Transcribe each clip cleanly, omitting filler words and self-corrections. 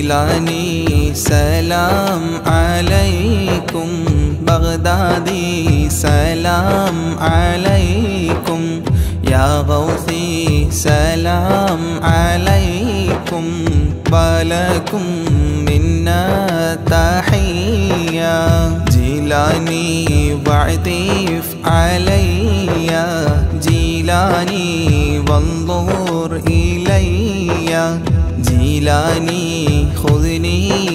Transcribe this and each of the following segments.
जीलानी सलाम अलैकुम बगदादी सलाम अलैकुम या गौसी सलाम अलैकुम वलकुम मिन्ना तहिया जीलानी वअतिफ अलैया जीलानी वंजुर इलैया जीलानी खुदनी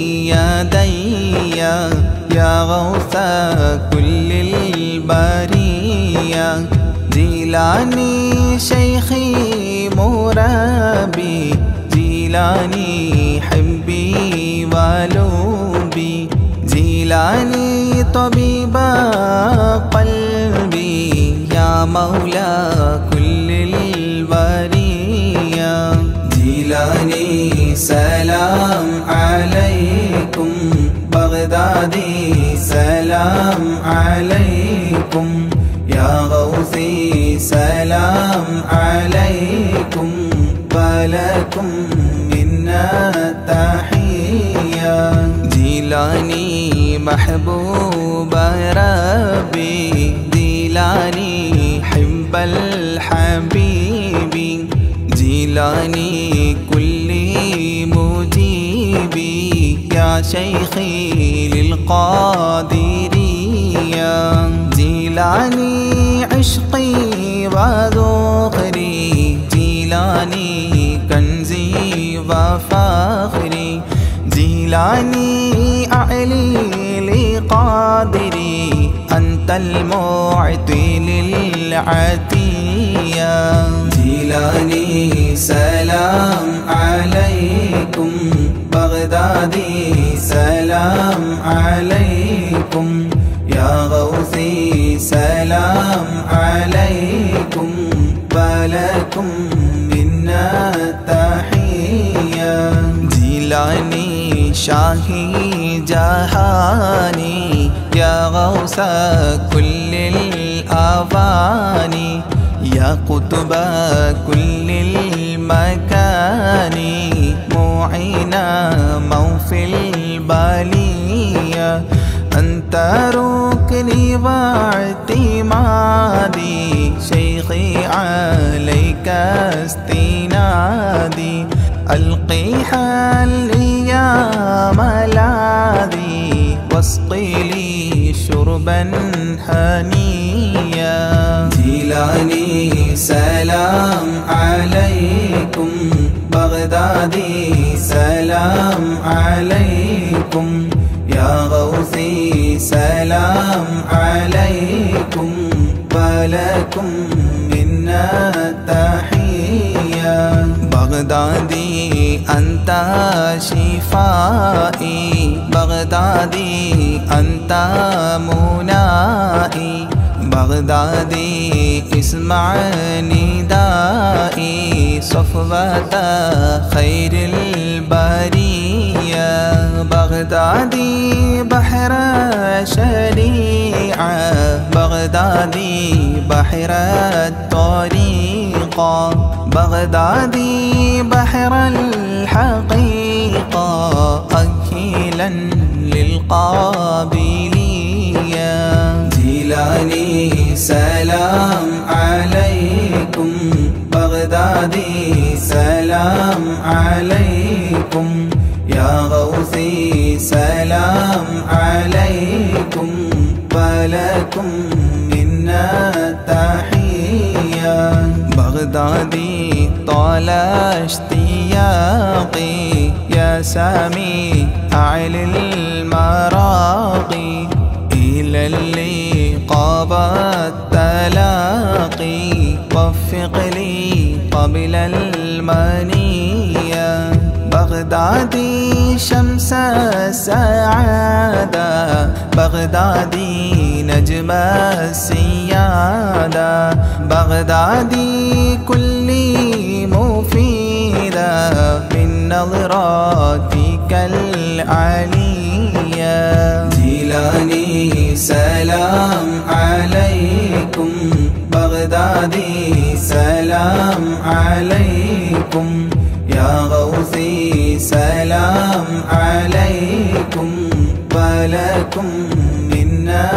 यदैया या गौसा कुल्लिल बरिया जीलानी शैखी मुरब्बी जीलानी हिब्बी वलुब्बी जीलानी तबीबा क़ल्बी या मौला कुल्लिल बरिया जीलानी सलाम अलैकुम बगदादी सलाम अलैकुम या गौसी सलाम अलैकुम वलकुम मिन्ना तहिया जीलानी महबूब रब्बी जीलानी हिब्बल हबीबी जीलानी कुल्ली मुजीबी या शैखी लिलक़ादिरिया जीलानी इश्क़ी व ज़ुख़री जीलानी कंज़ी व फ़ख़्री जीलानी अली लिक़ादिरी अंतल मुअति लिल अतिया जीलानी सलाम अलैकुम बगदादी सलाम अलैकुम या गौसी सलाम अलैकुम वलकुम मिन्ना तहिया जीलानी शाही जहानी या गौसा कुल्लिल अवानी या कुतुबा कुल्लिल मकानी मुईना मौफिल बालिया अंत रुकनी वातिमादी शैखी अलैका इस्तिनादी अलक़ी हलिया मलादी वस्क़िली शुरबन हनिया जीलानी सलाम अलैकुम बगदादी सलाम अलैकुम या गौसी सलाम अलैकुम वलकुम मिन्ना तहिया बगदादी अंता शिफाई बगदादी अंता मुनाई बगदादी इस्मा निदाई सफ़वता खैरिल बरिया बगदादी बहर शरीआ बगदादी बहर तरीक़ा बगदादी बहर हक़ीक़ा अखिलन लिलक़ाबिलिया जीलानी सलाम अलैकुम बगदादी सलाम अलैकुम या गौसी सलाम अलैकुम वलकुम मिन्ना तहिया बगदादी तौला इश्तियाक़ी या सामी अलिल मराक़ी इलल्ली क़ाबत तलाक़ी वफ़िक़ ली क़बिलल मनिया बगदादी शम्स सआदा बगदादी नजम सियादा बगदादी कुल्ली मुफीदा बिन नज़रातिकल आलिया जीलानी सलाम अलैकुम बगदादी सलाम अलैकुम या गौसी सलाम عليكم ولكم منا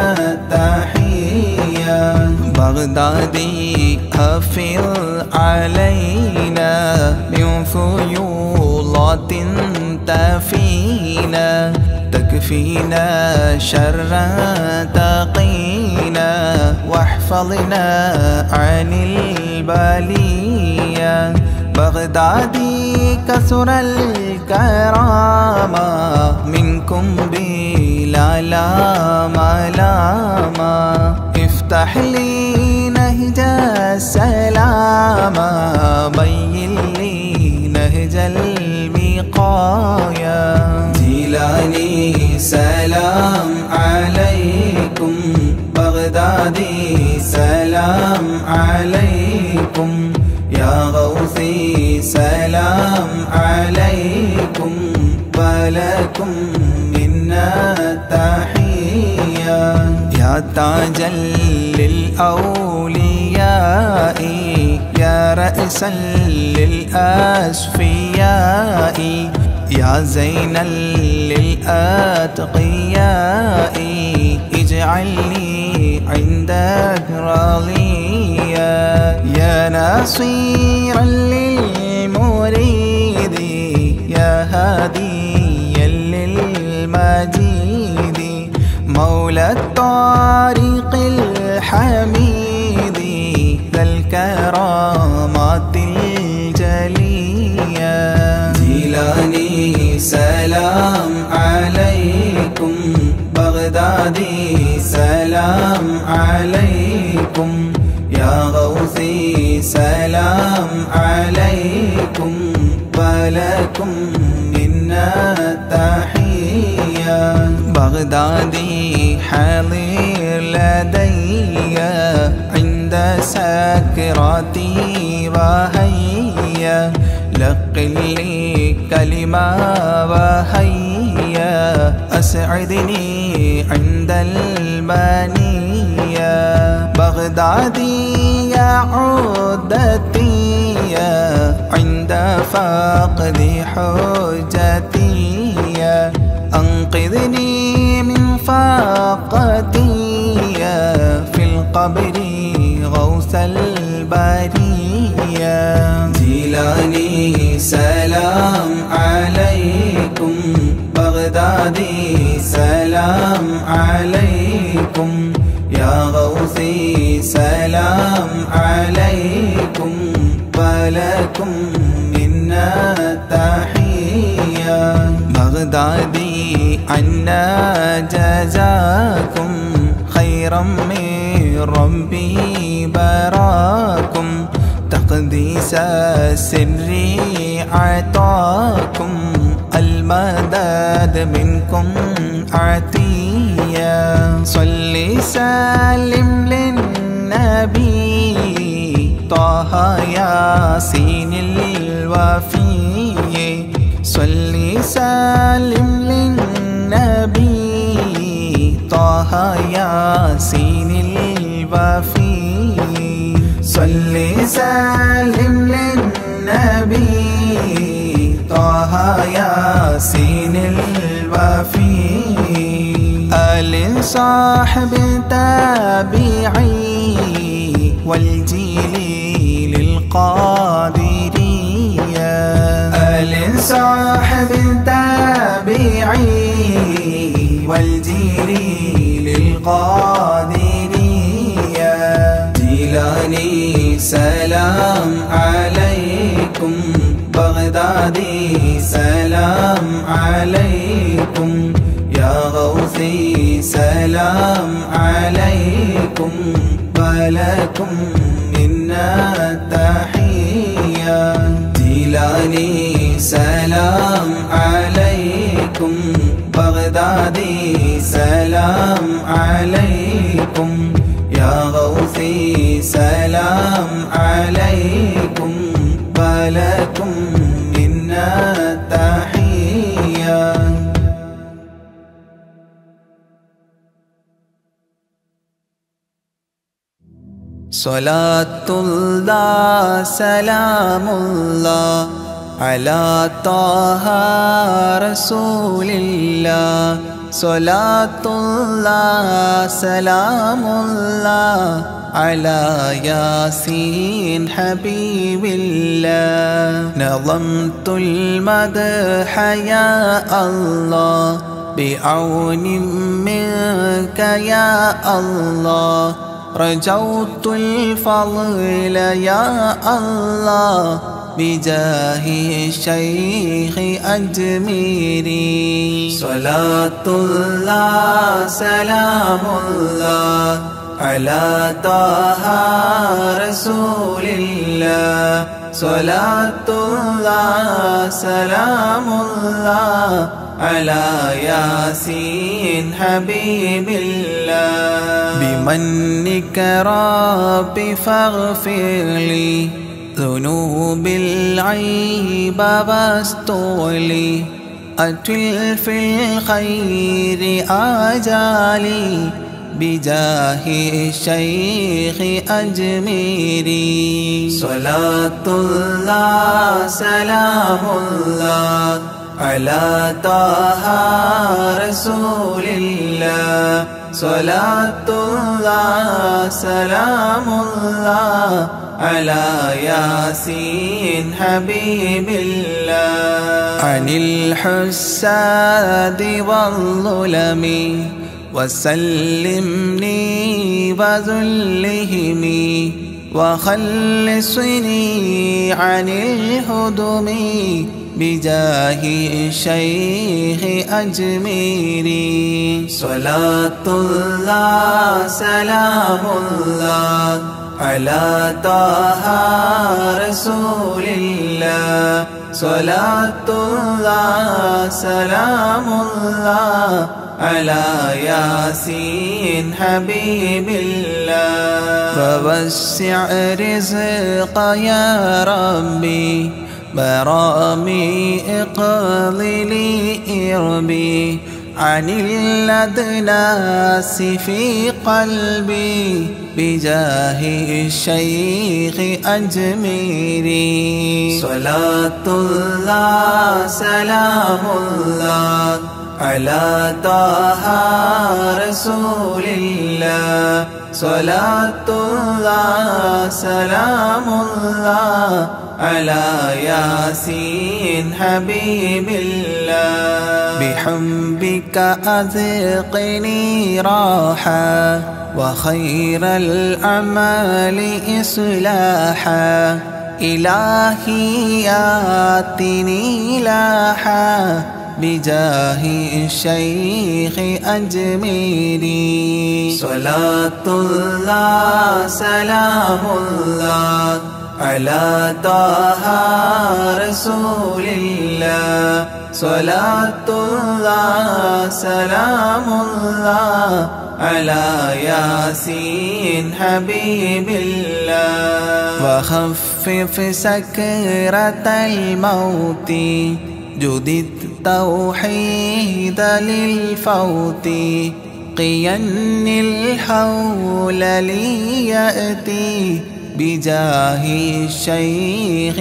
تحية بغدادي أفض علينا من فيوضات تفينا تكفينا شر تقينا واحفظنا عن البلية بغدادي كثر الكرامة منكم بلا ملامة افتح لي نهج السلامة بين لي نهج الوقاية جيلاني سلام عليكم بغدادي سلام عليكم يا غوثي سلام عليكم ولكم منا تحية يا تاجا للأولياء يا رأسا للأصفياء يا زينا للأتقياء اجعلني عندك راضيا يا ناصيرا للمريد يا هاديا للمجيد مولى الطريق الحميد ذا الكرامات الجلية جيلاني سلام عليكم بغدادي سلام عليكم يا غوثي سلام عليكم ولكم منا تحية بغدادي حاضر لدي عند سكراتي وهيا لقن لي كلمة وهيا أسعدني عند المنية بغدادي يا عدتي عند فقد حجتي أنقذني من فاقتي في القبر غوث البرية جيلاني سلام عليكم بغدادي سلام عليكم يا غوثي سلام عليكم ولكم منا تحية بغدادي عنا جزاكم خيرا من ربي براكم تقديس السر عطاكم المدد منكم عطية صل سلم للنبي طه ياسين الوفي صل سلم للنبي طه ياسين الوفي صل سلم للنبي طه ياسين الوفي آل صاحب تابعي والجيل للقادرية آل صاحب تابعي والجيل للقادرية جيلاني سلام عليكم بغدادي سلام عليكم يا غوثي سلام عليكم ولكم منا تحية جيلاني سلام عليكم بغدادي سلام عليكم يا غوثي سلام عليكم ولكم منا تحية صلاة الله سلام الله على طه رسول الله صلاة الله سلام الله على ياسين حبيب الله نظمت المدح يا الله بعون منك يا الله رجوت الفضل يا الله بجاه الشيخ أجميري صلاة الله سلام الله على طه رسول الله صلاة الله سلام الله على ياسين حبيب الله بمنك رب فاغفر لي ذنوب العيب واستغلي أتل في الخير آجالي بجاه الشيخ أجميري صلاة الله سلام الله على طه رسول الله صلاة الله سلام الله على ياسين حبيب الله عن الحساد والظلم وسلمني وذلهم وخلصني عن الهدم بجاه الشيخ أجميري صلاة الله سلام الله على طه رسول الله صلاة الله سلام الله على ياسين حبيب الله فوسع رزق يا ربي برامي اقللي إربي عن الأدناس في قلبي بجاه الشيخ أجميري صلاة الله سلام الله على طه رسول الله صلاة الله سلام الله على ياسين حبيب الله بحبك أذقني راحة وخير الأعمال إصلاحا إلهي آتني لاحا بجاه الشيخ أجميري صلاة الله سلام الله على طه رسول الله صلاة الله سلام الله على ياسين حبيب الله وخفف سكرة الموت جدد التوحيد للفوت قين الحول ليأتي بجاه الشيخ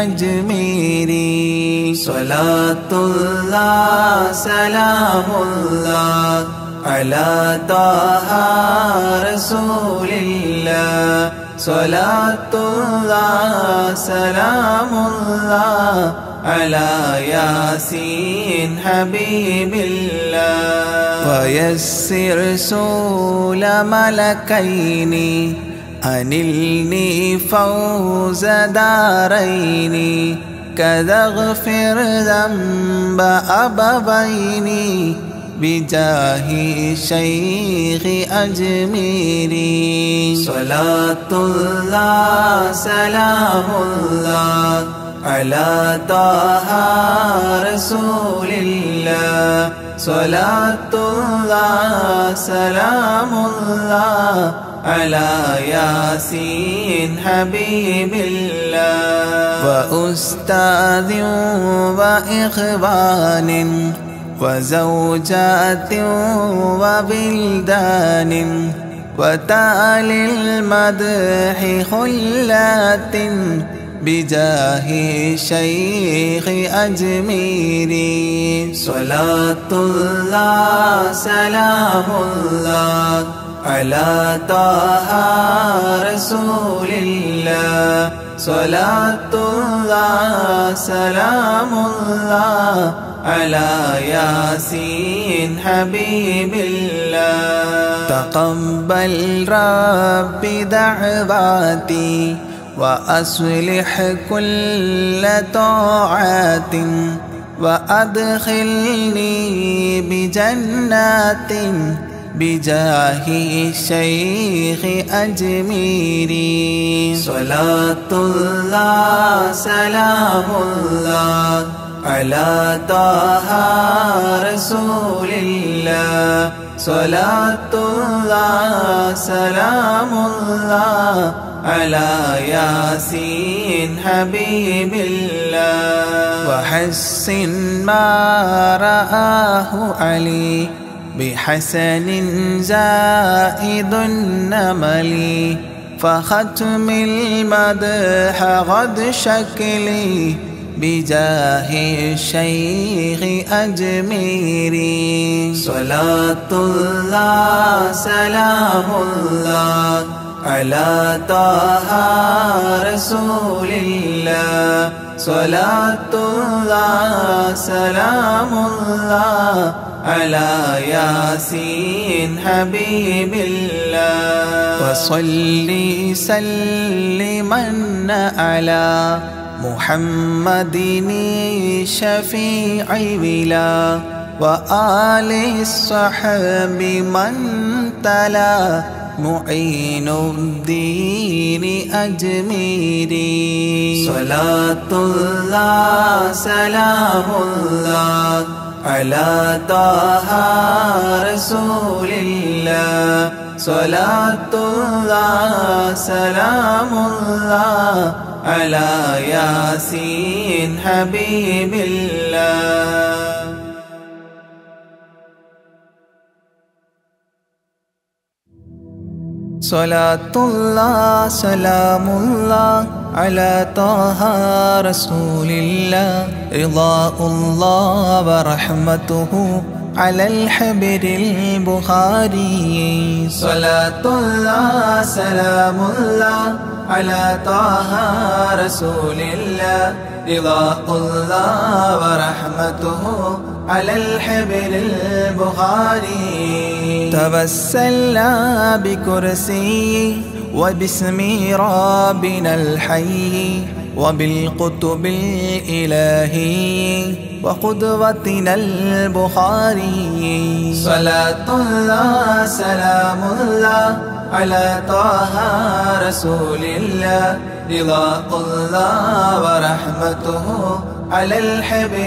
أجميري صلاة الله سلام الله على طه رسول الله صلاة الله سلام الله على ياسين حبيب الله ويسر سول ملكين أنلني فوز دارين كذا اغفر ذنب أبوين بجاه الشيخ أجميري صلاة الله سلام الله على طه رسول الله صلاة الله سلام الله على ياسين حبيب الله وأستاذ وإخوان وزوجات وبلدان وتالي المدح خلات بجاه الشيخ أجميري صلاة الله سلام الله على طه رسول الله صلاة الله سلام الله على ياسين حبيب الله تقبل ربي دعواتي وأصلح كل طاعات وأدخلني بجنات بجاه الشيخ أجميري صلاة الله سلام الله على طه رسول الله صلاة الله سلام الله على ياسين حبيب الله وحسن ما رآه علي بحسن زائد النمل فختم المدح غد شكلي بجاه الشيخ أجميري صلاة الله سلام الله على طه رسول الله صلاة الله سلام الله على ياسين حبيب الله وصلي سلما على محمد الشفيع بلا وآل الصحب من تلا معين الدين أجميري صلاة الله سلام الله على طه رسول الله صلاة الله سلام الله على ياسين حبيب الله صلاة الله سلام الله على طه رسول الله رضاء الله ورحمته على الحبر البخاري صلاة الله سلام الله على طه رسول الله رضاء الله ورحمته على الحبر البخاري توسلنا بكرسي وباسم ربنا الحي وبالقطب الإلهي وقدوتنا البخاري صلاة الله سلام الله على طه رسول الله رضاء الله ورحمته على الحبر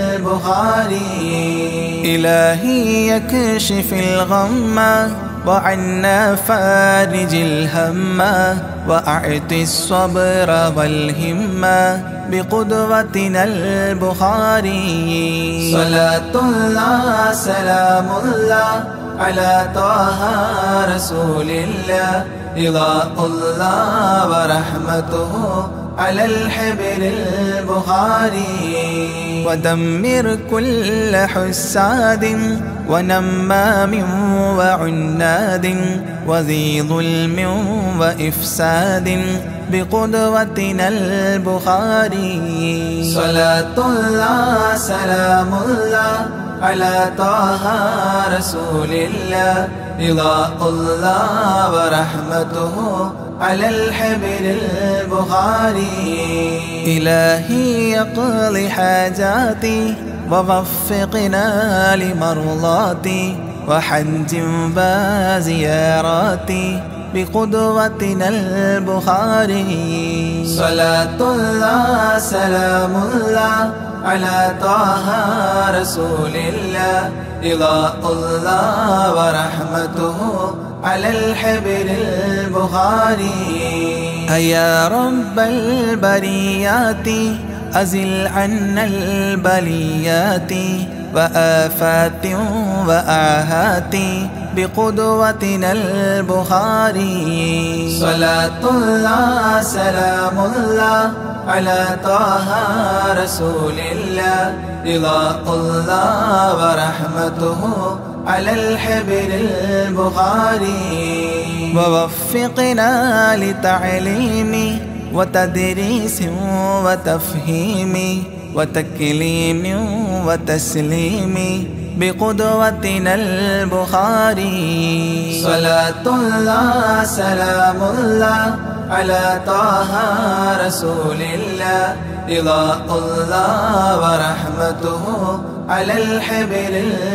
البخاري إلهي يكشف الغم وعنا فارج الهم وأعط الصبر والهمة بقدوتنا البخاري صلاة الله سلام الله على طه رسول الله رضاء الله ورحمته على الحبر البخاري ودمر كل حساد ونمام وعناد وذي ظلم وإفساد بقدوتنا البخاري صلاة الله سلام الله على طه رسول الله رضاء الله ورحمته على الحبر البخاري إلهي يقضي حاجاتي ووفقنا لمرضاتي وحج وزياراتي بقدوتنا البخاري صلاة الله سلام الله على طه رسول الله رضاء الله ورحمته على الحبر البخاري يا رب البريات أزل عنا البليات وآفات وآهات بقدوتنا البخاري صلاة الله سلام الله على طه رسول الله رضاء الله ورحمته على الحبر البخاري ووفقنا لتعليم وتدريس وتفهيم وتكليم وتسليم بقدوتنا البخاري صلاة الله سلام الله على طه رسول الله رضاء الله ورحمته على الحبر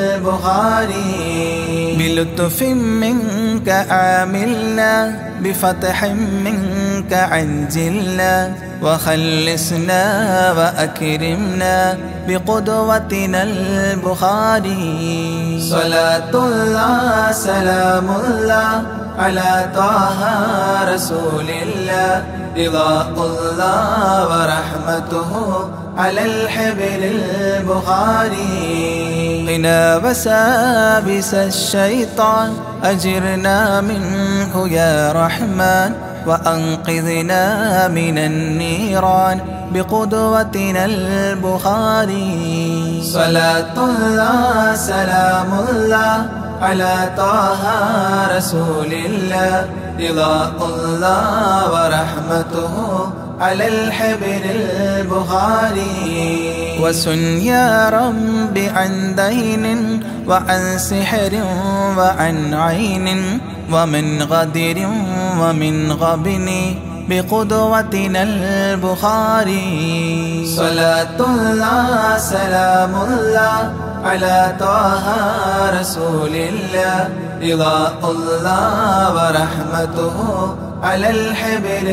البخاري بلطف منك عاملنا بفتح منك عجلنا وخلصنا وأكرمنا بقدوتنا البخاري صلاة الله سلام الله على طه رسول الله رضاء الله ورحمته على الحبر البخاري قنا وسابس الشيطان أجرنا منه يا رحمن وأنقذنا من النيران بقدوتنا البخاري صلاة الله سلام الله على طه رسول الله رضاء الله ورحمته على الحبر البخاري وسن يا رب عن دين وعن سحر وعن عين ومن غدر ومن غبن بقدوتنا البخاري صلاة الله سلام الله على طه رسول الله رضاء الله ورحمته على الحبر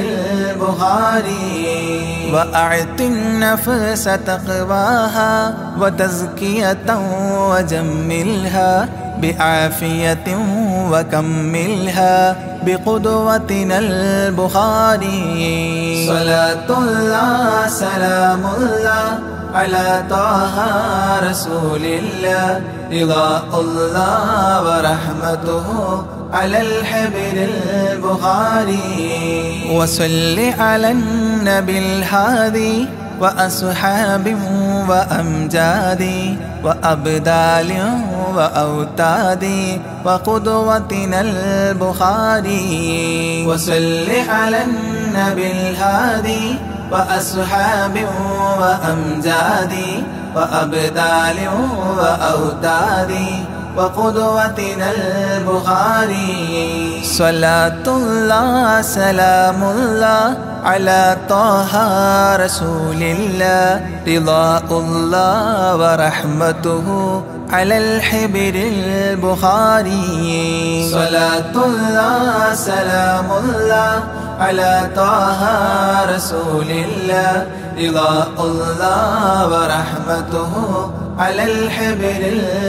البخاري وأعط النفس تقواها وتزكية وجملها بعافية وكملها بقدوتنا البخاري صلاة الله سلام الله على طه رسول الله رضاء الله ورحمته على الحبر البخاري وصل على النبي الهادي وأصحاب وأمجاد وأبدال وأوتاد وقدوتنا البخاري وصل على النبي الهادي وأصحاب وأمجاد وأبدال وأوتاد وقدوتنا البخاري صلاة الله سلام الله على طه رسول الله رضاء الله ورحمته على الحبر البخاري صلاة الله سلام الله على طه رسول الله رضاء الله ورحمته على الحبر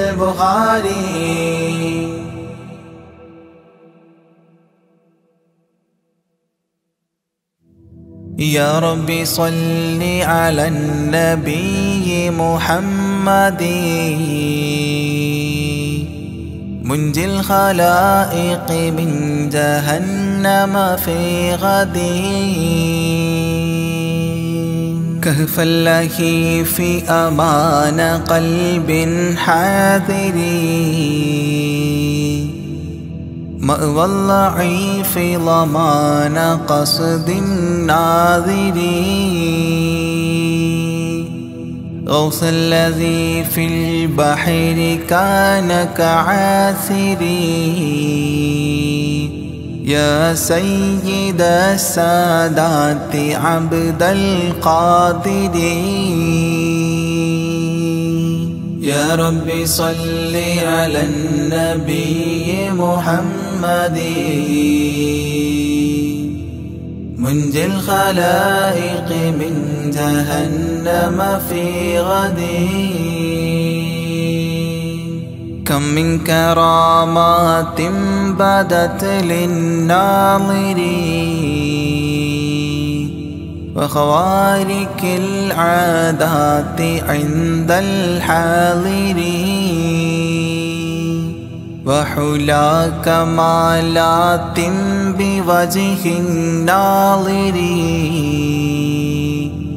البخاري يا رب صل على النبي محمد منجي الخلائق من جهنم في غدي كهف الله في أمان قلب حاذر مأوى الضعيف ضمان قصد الناظر غوث الذي في البحر كان كعاثري يا سيد السادات عبد القادر يا رب صل على النبي محمد منجي الخلائق من جهنم في غدي كم من كرامات بدت للناظرين وخوارق العادات عند الحاضرين وحلا كمالات بوجه الناظرين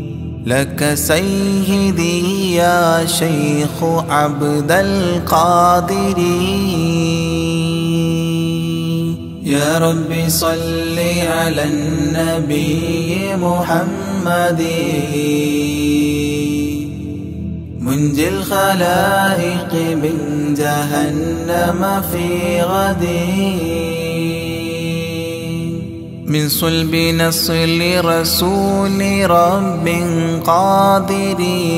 لك سيدي يا شيخ عبد القادر. يا رب صل على النبي محمد منجي الخلائق من جهنم في غد. من صلب نصل رسول رب قادر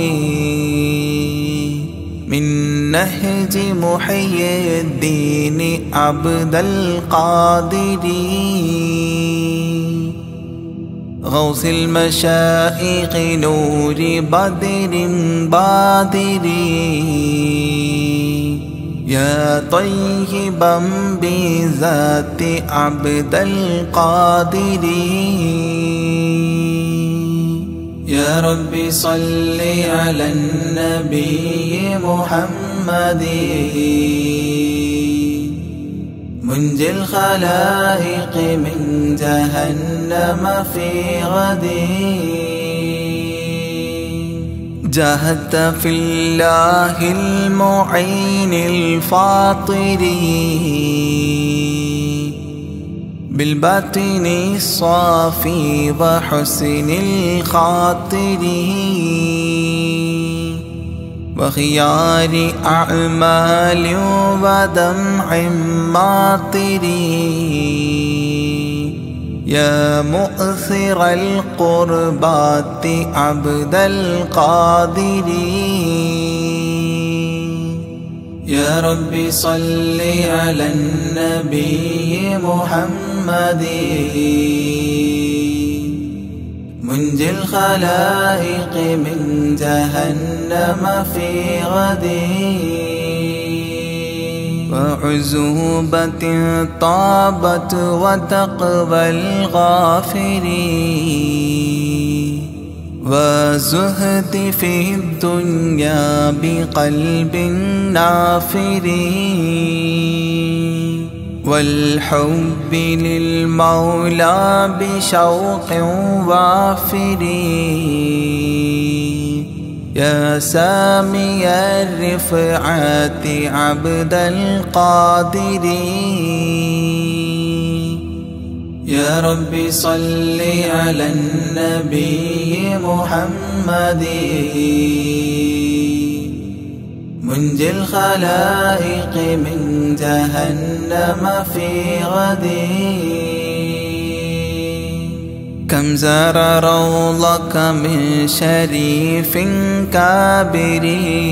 من نهج محيي الدين عبد القادر. غوث المشائخ نور بدر بادر يا طيبا بذات عبد القادر. يا رب صل على النبي محمد منجي الخلائق من جهنم في غد. جاهدت في الله المعين الفاطر بالباطن الصافي وحسن الخاطر وخيار أعمال ودمع ماطر. يا مؤثر القربات عبد القادر. يا رب صل على النبي محمد منجي الخلائق من جهنم في غد. وعزوبة طابت وتقوى الغافر وزهد في الدنيا بقلب نافر والحب للمولى بشوق وافر. يا سامي الرفعات عبد القادر. يا رب صل على النبي محمد منجي الخلائق من جهنم في غد. كم زار روضك من شريف كابر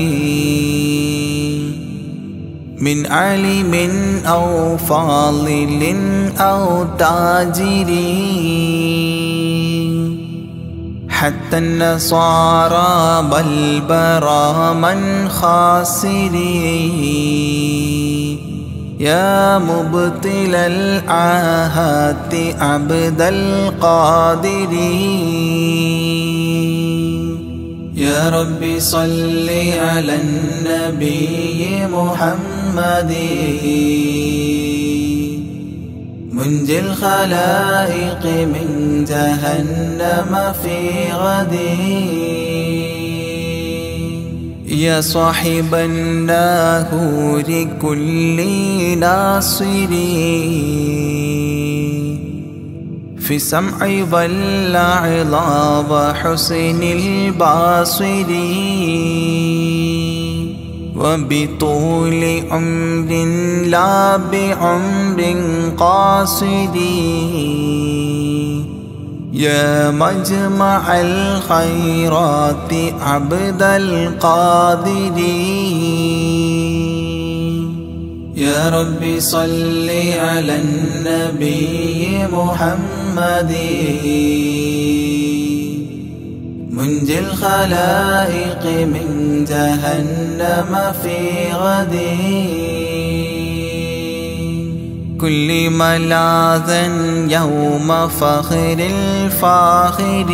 من عالم أو فاضل أو تاجر حتى النصارى بل برا من خاسر. يا مبطل العاهات عبد القادر. يا رب صل على النبي محمد منجي الخلائق من جهنم في غد. يا صاحب الناهور كل ناصر في السمع والعظى وحسن الباصر وبطول عمر لا بعمر قاصر. يا مجمع الخيرات عبد القادر. يا رب صل على النبي محمد منجي الخلائق من جهنم في غد. كل ملاذا يوم فخر الفاخر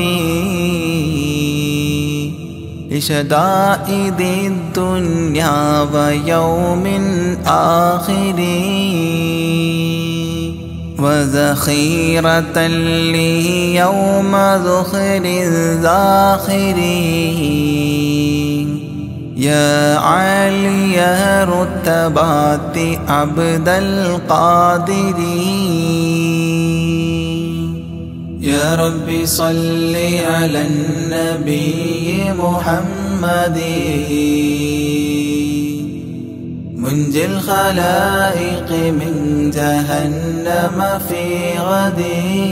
لشدائد الدنيا ويوم آخر وذخيرة لي يوم ذخر الذاخرين يا عالي رتبات عبد القادر يا ربي صل على النبي محمد منجي الخلائق من جهنم في غد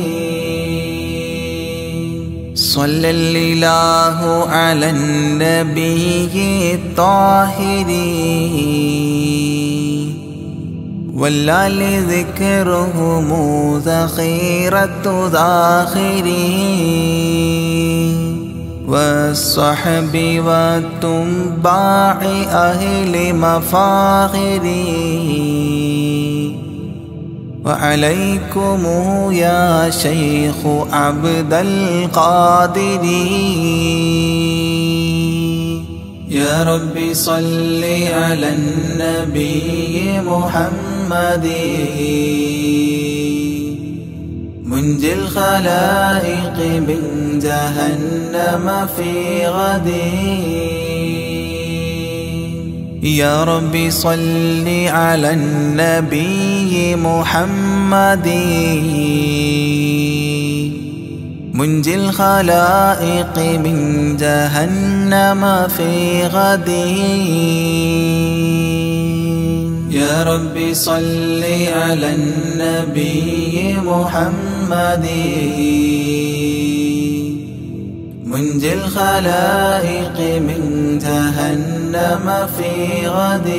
صلى الله على النبي الطاهر والآل ذكرهم ذخيرة ذاخرين والصحب والتباع أهل مفاخري وعليكم يا شيخ عبد القادر يا ربي صل على النبي محمد منجي الخلائق من جهنم في غد يا ربي صل على النبي محمد منجي الخلائق من جهنم في غد يا ربي صل على النبي محمد منجي الخلائق من جهنم في غد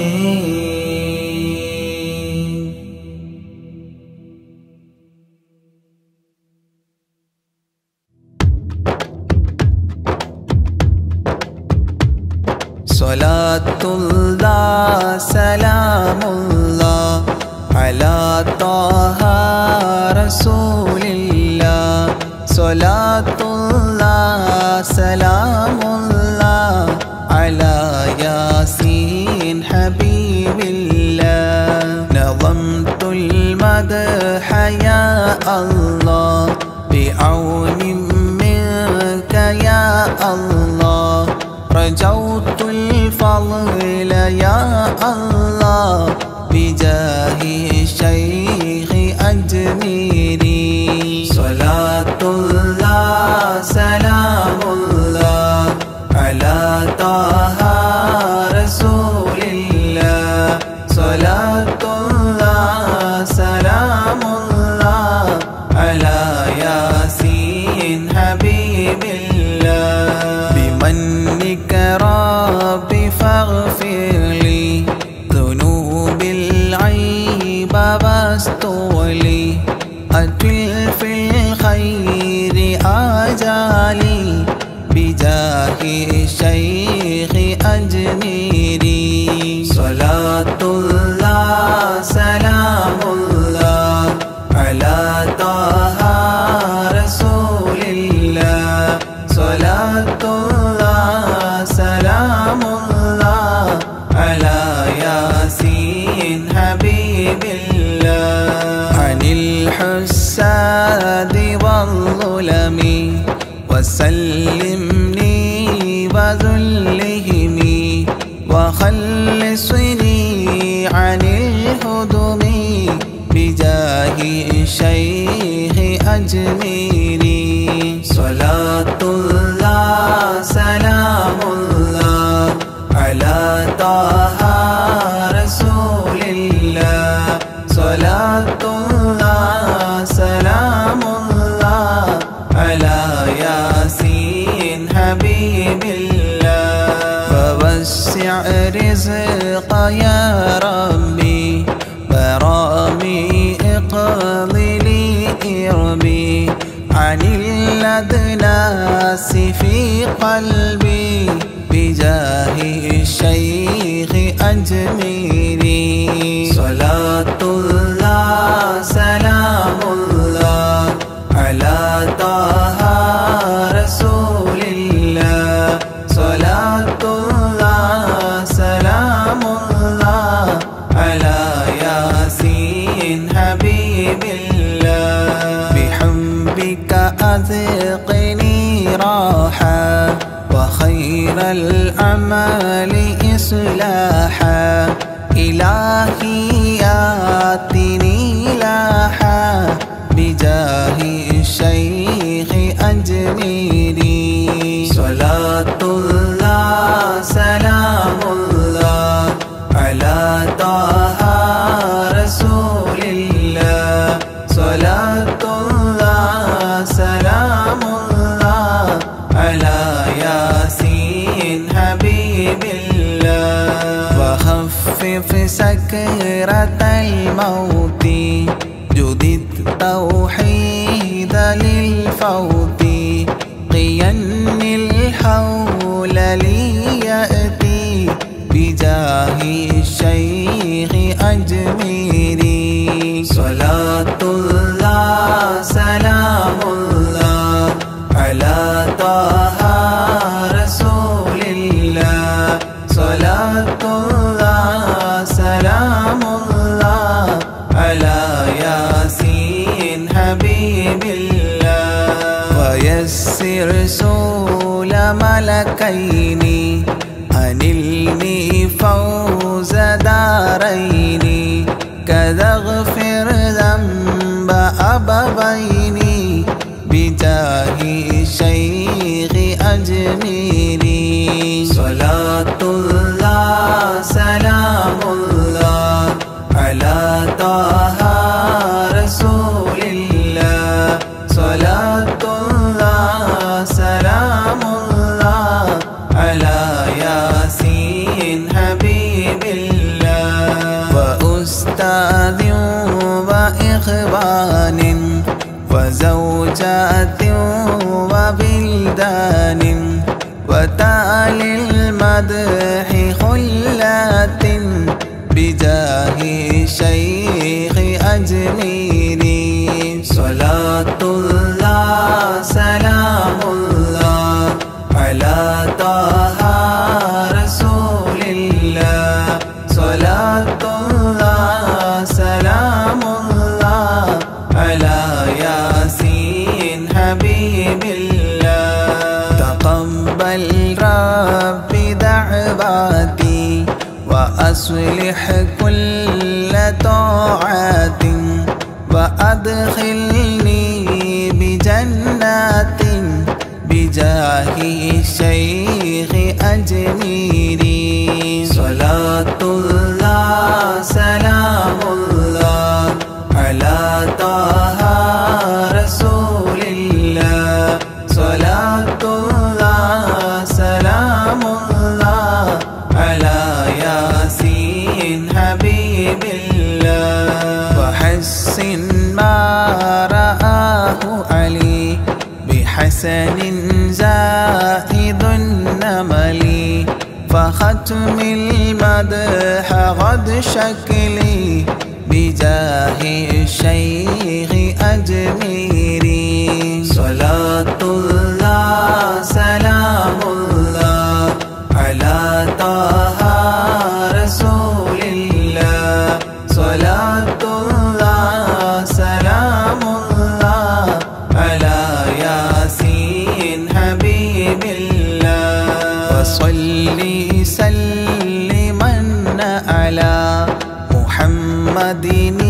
صلاة الله سلام الله على طه رسول الله صلاة الله سلام الله على ياسين حبيب الله نظمت المدح يا الله بعون منك يا الله رجوت الفضل يا الله بجاه الشيخ أجميري صلاة الله سلام الله على طه رسول الله صلاة الله سلام الله على ياسين حبيب الله بمنك ربي فاغفر لي ذنوب العيب واستولي أتل في الخير آجالي بجاه الشيخ أجميري صلاة الله سلام الله على طه رسول الله صلاة الله سلام الله على ياسين حبيب الله عن الحساد والظلم وسلمني وذلهم وخلصني عن الهدم بجاه الشيخ أجميري صلاة الله سلام الله على طه رسول الله صلاة الله سلام الله على ياسين حبيب الله فوسع رزق يا ربي برامي اقضي لي إربي عن الأدناس في قلبي بجاه الشيخ أجميري صلاة الله سلام الله على طه رسول الله صلاة الله سلام الله على ياسين حبيب الله والعمل إصلاحا إلهي آتني لاحا بجاه الشيخ أجميري صلاة الله سلام الله على طه رسول الله صلاة الله سلام الله على ياسين حبيب الله وخفف سكرة الموت جدد توحيد للفوت قين الحول ليأتي بجاه الشيخ أجميري صلاة الله سلام الله على طه رسول الله صلاة الله سلام الله على ياسين حبيب الله ويسر سول ملكين أنلني فوز دارين كذا اغفر ذنب أبوين بجاه الشيخ أجميري صلاة الله سلام الله على طه رسول الله صلاة الله سلام الله على ياسين حبيب الله وأستاذ وإخوان وزوجات وبلدان وتالي المدح خلات بجاه الشيخ أجميري صلاة الله سلام الله على طه رسول الله صلاة الله سلام الله على ياسين حبيب الله تقبل ربي دعواتي وأصلح كل طاعات وأدخلني بجنات بجاه الشيخ أجميري صلاة الله سلام الله على طه رسول الله صلاة الله سلام الله على ياسين حبيب الله وحسن ما رآه علي بحسن زائد النمل فختم المدح غد شكلي بجاه الشيخ أجميري صلاة الله سلام الله على طه رسول الله صلاة الله سلام الله على ياسين حبيب الله وصلي سلما على محمد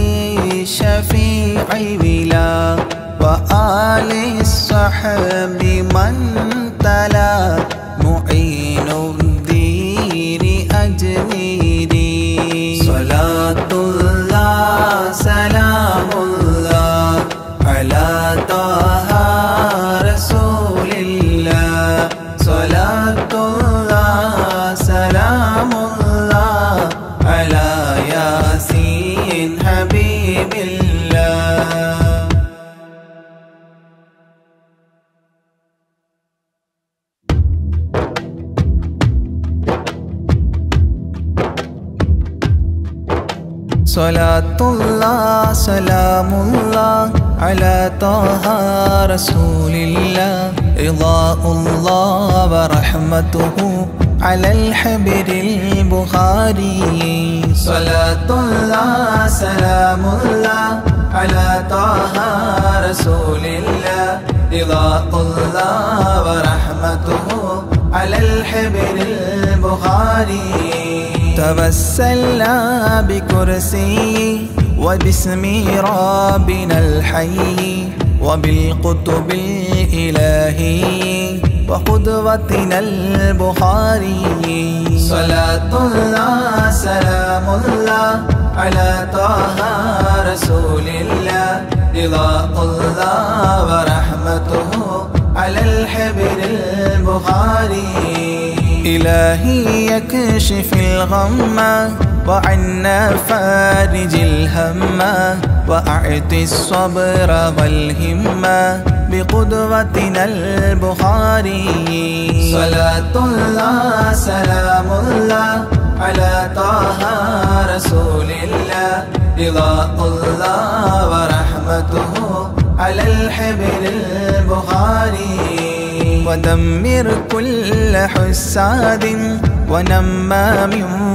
شفيع الولا وآل الصحب من تلا معين الدين أجميري صلاة الله سلام الله على طه رسول الله صلاة الله سلام الله على ياسين حبيب الله صلاة الله سلام الله على طه رسول الله رضاء الله ورحمته على الحبر البخاري صلاة الله سلام الله على طه رسول الله رضاء الله ورحمته على الحبر البخاري توسلنا بكرسيه وباسم ربنا الحي وبالقطب الإلهي وقدوتنا البخاري صلاة الله سلام الله على طه رسول الله رضاء الله ورحمته على الحبر البخاري إلهي يكشف الغم وعنا فارج الهم وأعطي الصبر والهمة بقدوتنا البخاري صلاة الله سلام الله على طه رسول الله رضاء الله ورحمته على الحبر البخاري ودمر كل حساد ونمام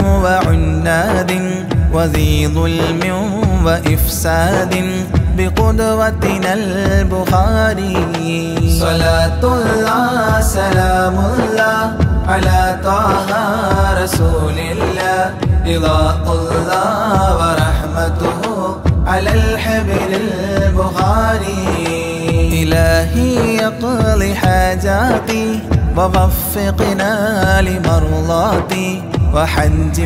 وعناد وذي ظلم وإفساد بقدوتنا البخاري صلاة الله سلام الله على طه رسول الله رضاء الله ورحمته على الحبر البخاري إلهي يقضي حاجاتي ووفقنا لمرضاتي وحج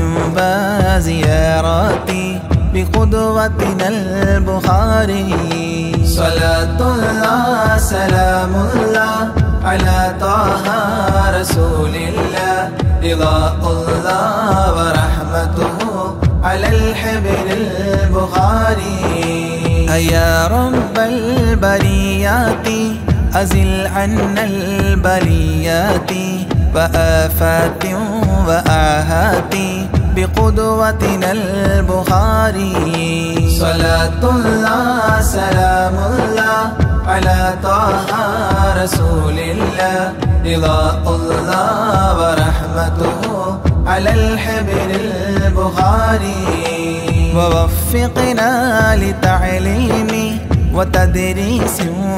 وزياراتي بقدوتنا البخاري صلاة الله سلام الله على طه رسول الله رضاء الله ورحمته على الحبر البخاري يا رب البريات أزل عنا البليات وآفات وآهات بقدوتنا البخاري صلاة الله سلام الله على طه رسول الله رضاء الله ورحمته على الحبر البخاري ووفقنا لتعليم وتدريس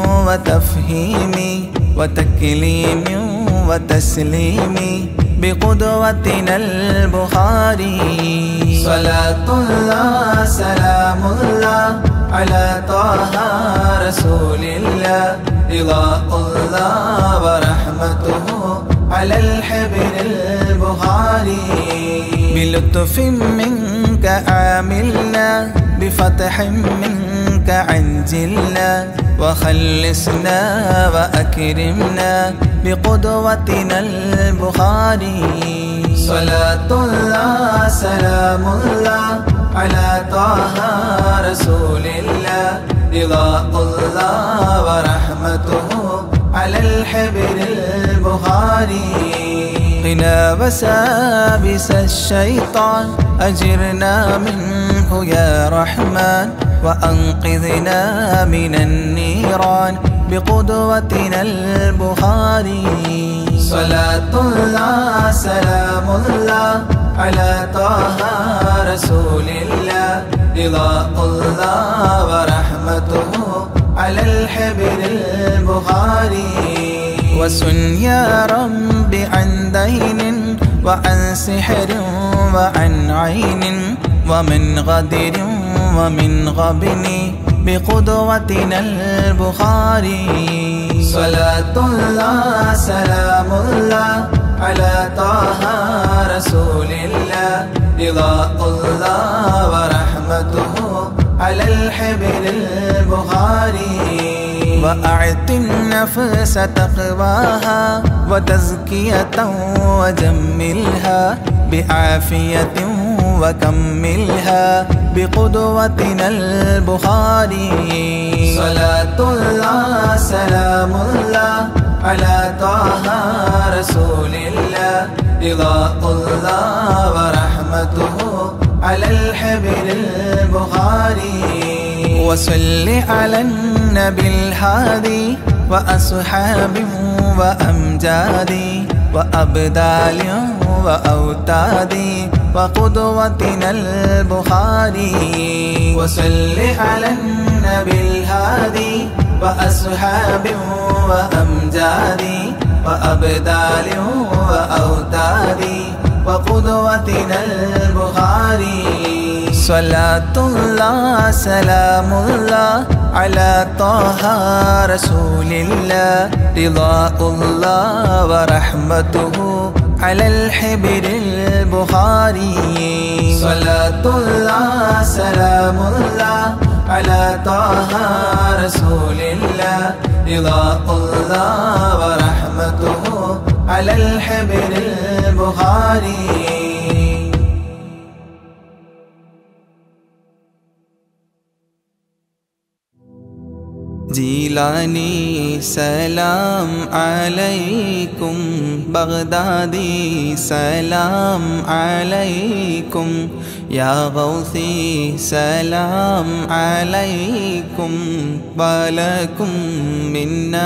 وتفهيم وتكليم وتسليم بقدوتنا البخاري صلاة الله سلام الله على طه رسول الله رضاء الله ورحمته على الحبر البخاري بلطف منك عاملنا بفتح منك عجلنا وخلصنا وأكرمنا بقدوتنا البخاري صلاة الله سلام الله على طه رسول الله رضاء الله ورحمته على الحبر البخاري قنا وسابس الشيطان أجرنا منه يا رحمن وأنقذنا من النيران بقدوتنا البخاري صلاة الله سلام الله على طه رسول الله رضاء الله ورحمته على الحبر البخاري وسن يا رب عن دين وعن سحر وعن عين ومن غدر ومن غبن بقدوتنا البخاري صلاة الله سلام الله على طه رسول الله رضاء الله ورحمته على الحبر البخاري وأعط النفس تقواها وتزكية وجملها بعافية وكملها بقدوتنا البخاري صلاة الله سلام الله على طه رسول الله رضاء الله ورحمته على الحبر البخاري وصل على النبي الهادي وأصحاب وأمجاد وأبدال وأوتاد وقدوتنا البخاري وصل على النبي الهادي وأصحاب وأمجاد وأبدال وأوتاد وقدوتنا البخاري. صلاة الله سلام الله على طه رسول الله رضاء الله ورحمته على الحبر البخاري. صلاة الله سلام الله على طه رسول الله رضاء الله ورحمته على الحبر البخاري. जीलानी सलाम अलैकुम बगदादी सलाम अलैकुम या गौसी सलाम अलैकुम वलकुम मिन्ना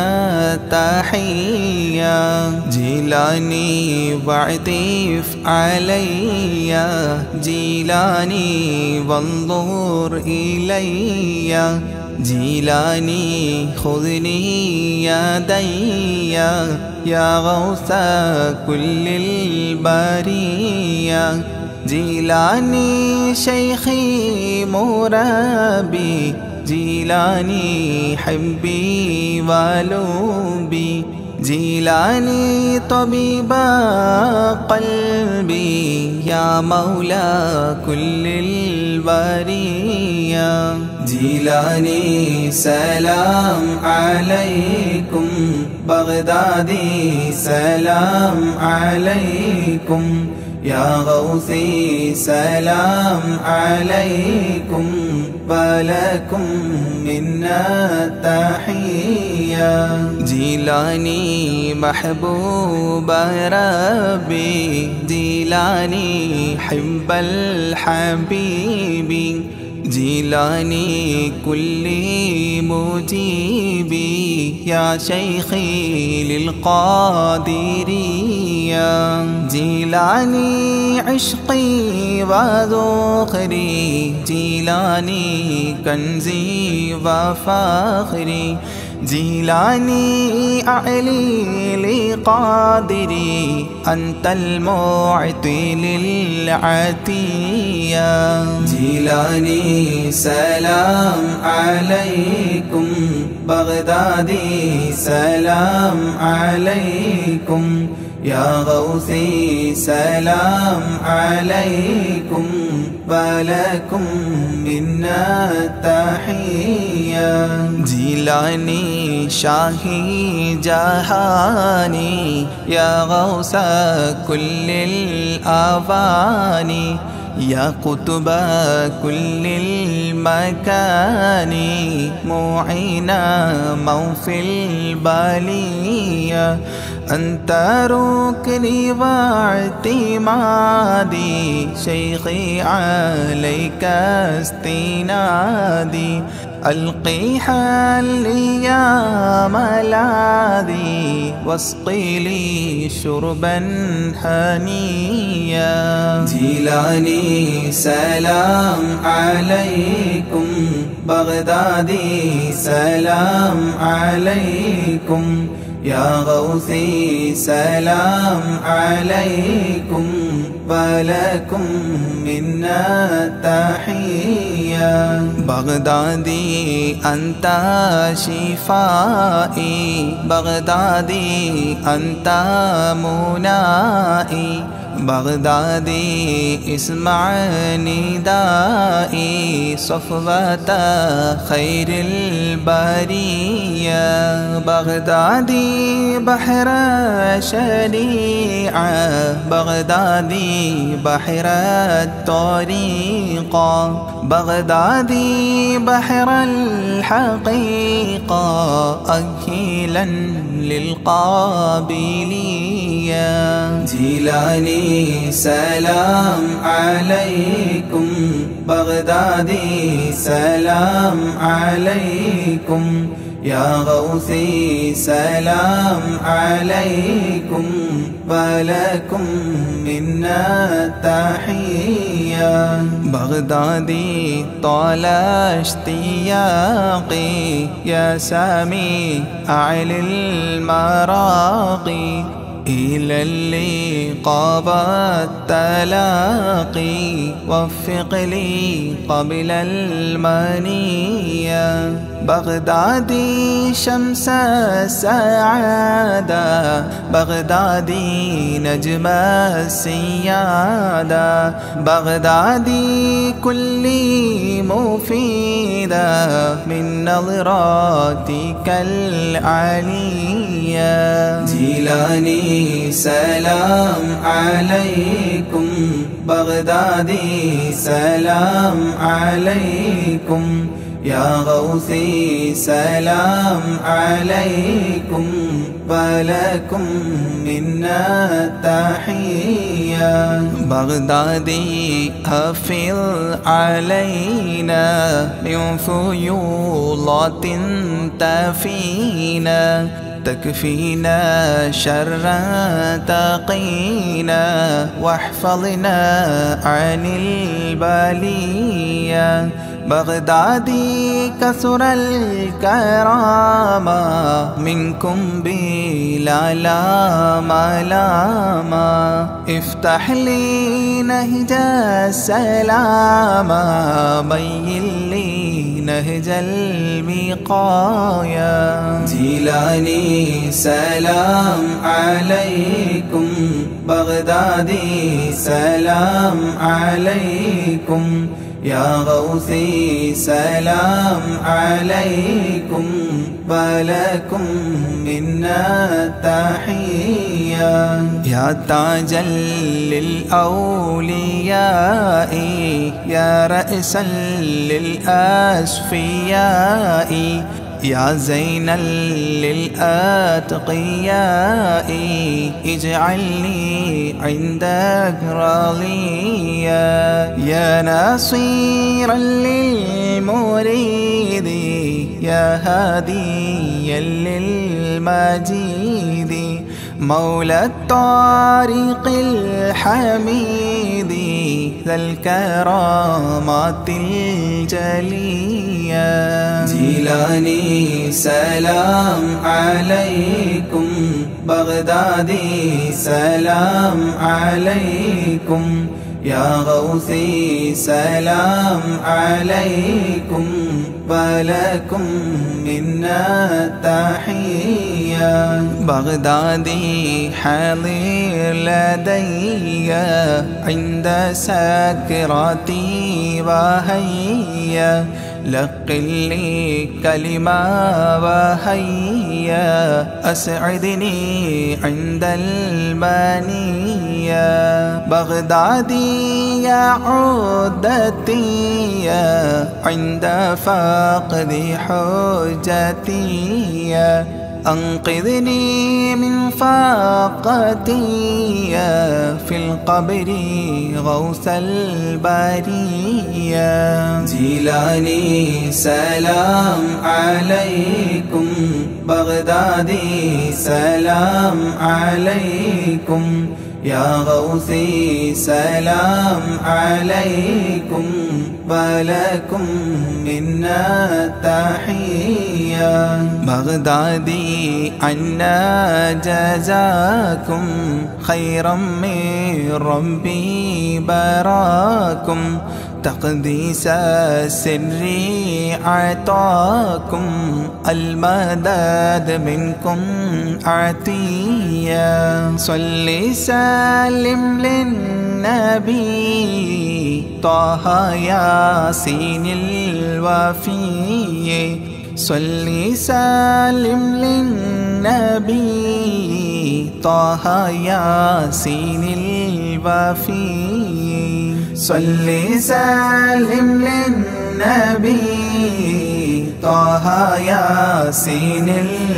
तहिया। जीलानी वअतीफ अलैया जीलानी वंज़ुर इलैया जीलानी खुज़नी यदैया या गौसा कुल्लिल बरिया। जीलानी शैखी मुरब्बी जीलानी हिब्बी वलुब्बी जीलानी तबीबा क़ल्बी या मौला कुल्लिल बरिया। जीलानी सलाम अलैकुम बगदादी सलाम अलैकुम या गौसी सलाम अलैकुम वलकुम मिन्ना तहिया। जीलानी महबूब रब्बी जीलानी हिब्बल हबीबी जीलानी कुल्ली मुजीबी या शैखी लिल क़ादिरिया। जीलानी इश्क़ी व ज़ुख़री जीलानी कंज़ी व फ़ख़्री जीलानी अली लिक़ादिरी अंतल मुअति लिल अतिया। जीलानी सलाम अलैकुम बगदादी सलाम अलैकुम या गौसी सलाम अलैकुम वलकुम मिन्ना तहिया। जीलानी शाही जहानी या गौसा कुल्लिल आवानी या कुतुबा कुल्लिल मकानी मुईना मौफिल बालिया। अंत रुकनी वातिमादी शैखी अलैका इस्तिनादी अल्क़ी हलिया मलादी वस्क़िली शुरबन हनिया। जीलानी सलाम अलैकुम बगदादी सलाम अलैकुम या गौसी सलाम अलैकुम वलकुम मिन्ना तहिया। बगदादी अंता शिफाई बगदादी अंता मुनाई बगदादी इस्मा निदाई सफ़वता खैरिल बरिया। बगदादी बहर शरीआ बगदादी बहर तरीक़ा बगदादी बहर हक़ीक़ा अखिलन लिलक़ाबिलिया। जीलानी सलाम अलैकुम बगदादी सलाम अलैकुम या गौसी सलाम अलैकुम वलकुम मिन्ना तहिया। بغدادي طال اشتياقي يا سامي أعل المراقي إلى اللقاء والتلاقي وفق لي قبل المنية بغدادي شمس السعادة بغدادي نجم السيادة بغدادي كلي مفيدة من نظراتك العلية جيلاني سلام عليكم بغدادي سلام عليكم يا غوثي سلام عليكم ولكم منا تحية بغدادي حفظ علينا من فيوضات تفينا تكفينا شرا تقينا واحفظنا عن البلية بغدادي كثر الكرامة منكم بلا لاما افتح لي نهج السلام بين لي نهج الوقاية جيلاني سلام عليكم بغدادي سلام عليكم يا غوثي سلام عليكم ولكم منا تحية يا تاجا للأولياء يا رأسا للأصفياء يا زينا للأتقياء اجعلني عندك راضيا يا ناصيرا للمريد يا هاديا للمجيد مولى الطريق الحميد ذا الكرامات الجلية جيلاني سلام عليكم بغدادي سلام عليكم يا غوثي سلام عليكم ولكم منا تحية بغدادي حاضر لدي عند سكراتي وهيا لقن لي كلمة وهيا أسعدني عند المنية بغدادي يا عودتي عند فقد حجتي أنقذني من فاقتي في القبر غوث البرية جيلاني سلام عليكم بغدادي سلام عليكم يا غوثي سلام عليكم ولكم منا تحية بغدادي عنا جزاكم خيرا من ربي براكم تقديس السر عطاكم المدد منكم عطية صل سلم للنبي طه ياسين الوفي صل سلم للنبي طه ياسين الوفي صل سلم للنبي طه ياسين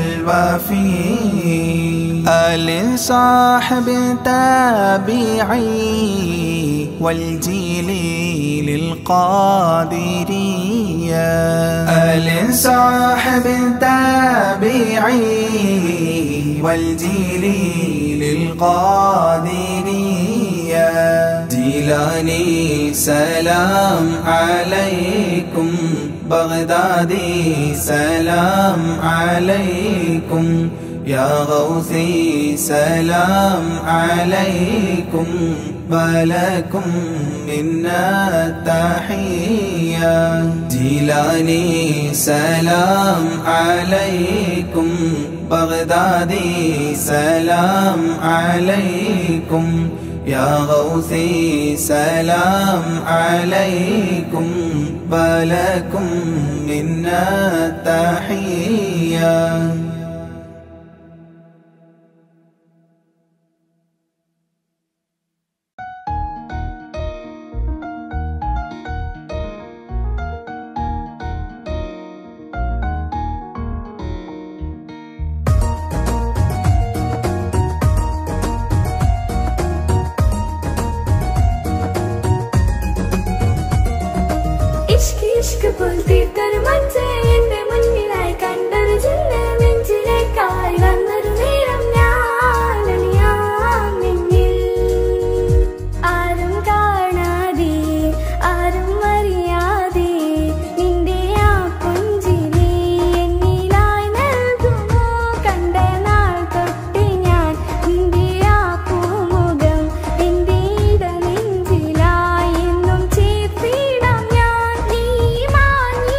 الوفي آل صاحب تابعي والجيل للقادرية آل صاحب تابعي والجيل للقادرية ജീലാനി സലാം അലൈക്കും ബഗ്ദാദി സലാം അലൈക്കും യാ ഗൗസി സലാം അലൈക്കും വലക്കും മിന്നാ തഹിയ്യ ജീലാനി സലാം അലൈക്കും ബഗ്ദാദി സലാം അലൈക്കും യാ ഗൗസി സലാം അലൈക്കും വലക്കും മിന്നാ തഹിയ്യ इश्क बोलती कर मंचे एंदे मुन्निलाई कंडर जिन्ने मिंचिले काई वन्नरु नेरम ஞானനിയാം നിന്നിൽ ആരും കാണാതെ ആരും അറിയാതെ നിന്റെ ആ പുഞ്ചിരി എന്നിലായി നൽകുമോ കണ്ട നാൾ തൊട്ട് ഞാൻ നിന്റെ ആ പൂമുഖം എന്റെ ഇടനെഞ്ചിലായി എന്നും ചേർത്തിടാം ഞാൻ നീ മാഞ്ഞു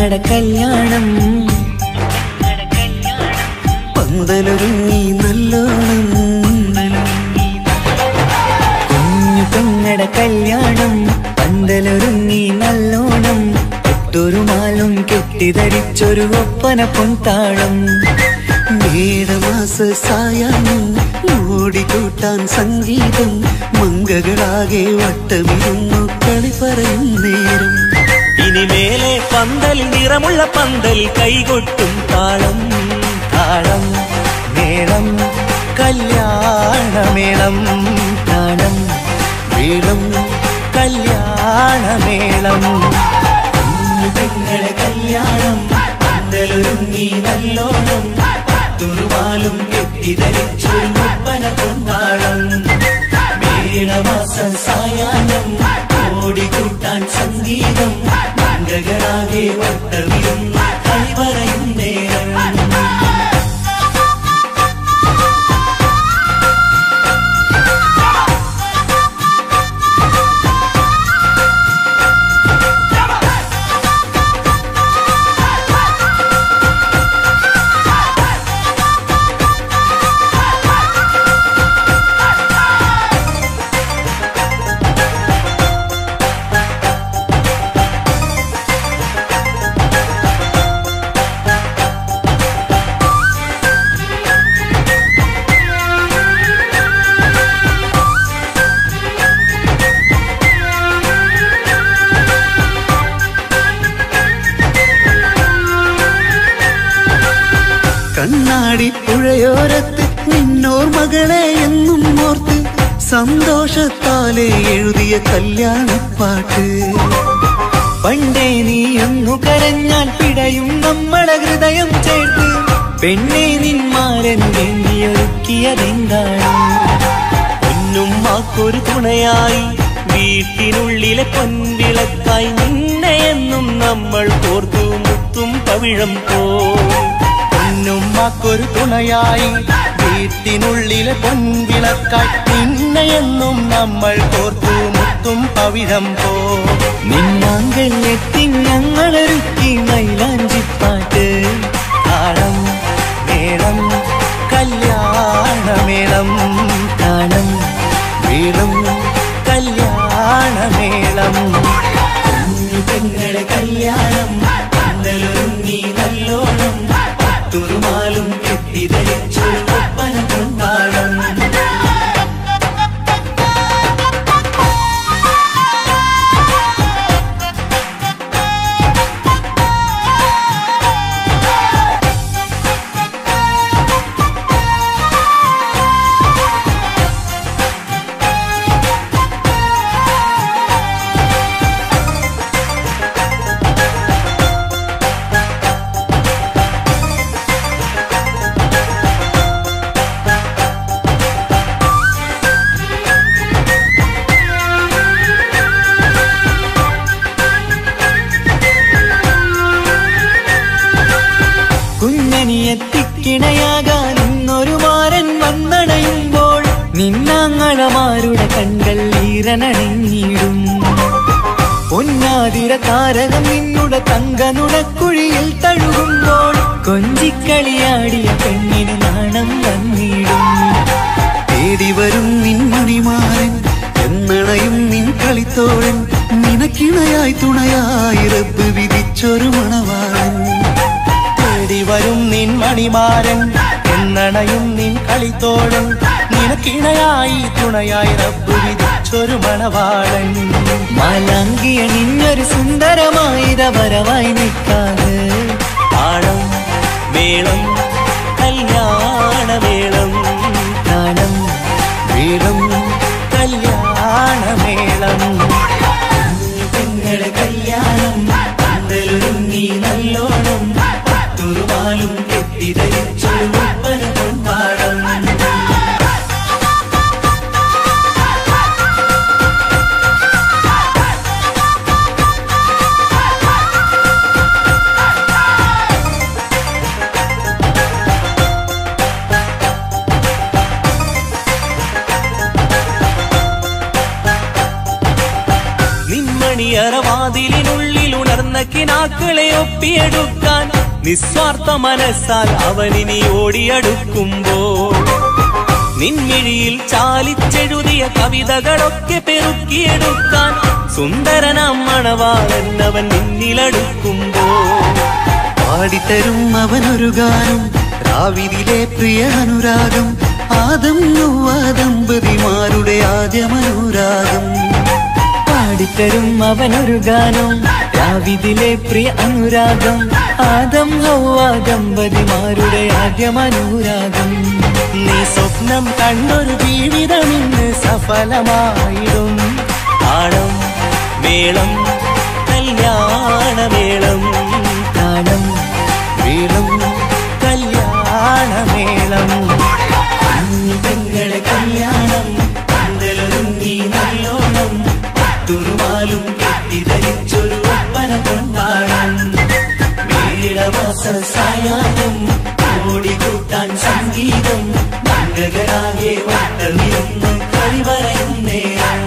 പെങ്ങടെ കല്യാണം പന്തലൊരുങ്ങി നല്ലോണം കുഞ്ഞു പെങ്ങടെ കല്യാണം പന്തലൊരുങ്ങി നല്ലോണം ഒട്ടൊരു മാലും കെട്ടിധരിച്ചൊരു ഒപ്പന പൊൻതാളം മേടമാസ സായാഹ്നം ഓടിക്കൂട്ടാൻ സംഗീതം മംഗകളാകെ വട്ടമിരുന്നു കളി പറയും നേരം ഇനി മേലെ പന്തൽ നിറമുള്ള പന്തൽ കൈകൊട്ടും താളം താളം മേളം കല്യാണമേളം താളം മേളം കല്യാണമേളം പെങ്ങളെ കല്യാണം പന്തലൊരുങ്ങി നല്ലോണം തുറുവാലും കെട്ടിധരിച്ചൊരു ഒപ്പന പൊൻതാളം മേടമാസ സായാഹ്നം ഓടിക്കൂട്ടാൻ സംഗീതം മംഗകളാകെ വട്ടമിരുന്ന് കളി പറയും നേരം കണ്ണാടിപ്പുഴയോരത്ത് നിന്നോർമകളെ എന്നും ഓർത്ത് സന്തോഷത്താലെ എഴുതിയ കല്യാണപ്പാട്ട് പണ്ടേ നീ ഒന്നു കരഞ്ഞാൽ പിടയും നമ്മളെ ഹൃദയം ചേർത്ത് പെണ്ണെ നിന്മാരൻ വേണ്ടിയൊരുക്കിയതെന്താണ് പൊന്നുമ്മാക്കൊരു തുണയായി വീട്ടിനുള്ളിലെ പൊൻവിളക്കായി നിന്നെയെന്നും നമ്മൾ കോർത്തു മുത്തും പവിഴം പോ പൊന്നുമ്മാക്കൊരു തുണയായി വീട്ടിനുള്ളിലെ പൊൻവിളക്കായി നിന്നെയെന്നും നമ്മൾ കോർത്തു മുത്തും പവിഴം പോ നിന്നാങ്കല്ലെത്തി ഞങ്ങളൊരുക്കി മൈലാഞ്ചിപ്പാട്ട് താളം മേളം കല്യാണമേളം താളം മേളം കല്യാണമേളം കുഞ്ഞു പെങ്ങളെ കല്യാണം പന്തലൊരുങ്ങി നല്ലോണം തുറുമാലും കെട്ടിധരിച്ചൊരു ഒപ്പന പൊൻതാളം കുഞ്ഞനിയെത്തിക്കിണയാകാൻ ഇന്നൊരു മാരൻ വന്നണയുമ്പോൾ നിന്നാങ്ങളമാരുടെ കൺകൾ ഈറനണിഞ്ഞിടും പൊന്നാതിര താരകം നിന്നുടെ തങ്കനുടക്കുഴിയിൽ തഴുകുമ്പോൾ കൊഞ്ചിക്കളിയാടിയ പെണ്ണിന് നാണം വന്നിടും തേടി വരും നിൻ മണിമാരൻ എന്നണയും നിൻ കളിത്തോഴൻ നിനക്കിണയായി തുണയായി റബ്ബ് വിധിച്ചൊരു മണവാളൻ വരും നിൻ മണിമാരൻ എന്നണയും നിൻ കളിത്തോഴൻ നിനക്കിണയായി തുണയായി റബ്ബ് വിധിച്ചൊരു മണവാളൻ മാലാങ്കിയ നിന്നൊരു സുന്ദരമായിത വരവായി നിൽക്കാതെ താളം മേളം കല്യാണമേളം താളം മേളം കല്യാണമേളം പെങ്ങളെ കല്യാണം പന്തലൊരുങ്ങി നല്ലോണം തുറുമാലും കെട്ടിധരിച്ചൊരു ഒപ്പന പൊൻതാളം നിന്മണിയറവാതിലിനുള്ളിൽ ഉണർന്ന മറന്ന കിനാക്കളെ ഒപ്പിയെടുക്കാൻ നിസ്വാർത്ഥ മനസ്സാൽ അവനിനി ഓടിയടുക്കുമ്പോൾ നിൻമിഴിയിൽ ചാലിച്ചെഴുതിയ കവിതകളൊക്കെ പെറുക്കിയെടുക്കാൻ സുന്ദരനാം മണവാളൻ അവൻ നിന്നിലടുക്കുമ്പോൾ പാടിത്തരും അവനൊരു ഗാനം രാവിലെ പ്രിയ അനുരാഗം ആദം ഹവ്വ ദമ്പതിമാരുടെ ആദ്യമനുരാഗം പാടിത്തരും അവനൊരു ഗാനം രാവിലെ പ്രിയ അനുരാഗം ആദം ഹവ്വ ദമ്പതിമാരുടെ ആദ്യമനുരാഗം നീ സ്വപ്നം കണ്ടൊരു ജീവിതം ഇന്ന് സഫലമായിടും താളം മേളം കല്യാണമേളം താളം മേളം കല്യാണമേളം പെങ്ങളെ കല്യാണം പന്തലൊരുങ്ങി നല്ലോണം തുറുമാലും കെട്ടിധരിച്ചൊരു ഒപ്പന കൊണ്ടാടം മേളവാസ സായാഹ്നം ഓടിക്കൂട്ടാൻ സംഗീതം മംഗളാകെ വട്ടമിരുന്നു കളി പറയും നേരം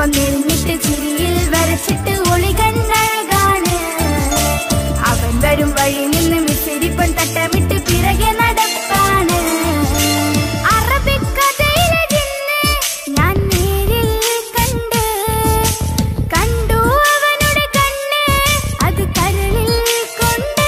വന്നിരുന്നിട്ട് ചിരിയിൽ വരച്ചിട്ട് ഒളി കണ്ണഴകാണ്. അവൻ വരും വഴി നിന്ന് മിസ്സിരിപ്പൻ തട്ടമിട്ട് പിറകെ നടപ്പാണ്. അറബിക്കഥയിലെ ജിന്ന് ഞാൻ നേരിൽ കണ്ട് കണ്ടു അവനുടെ കണ്ണ് അത് കരളിൽ കൊണ്ട്.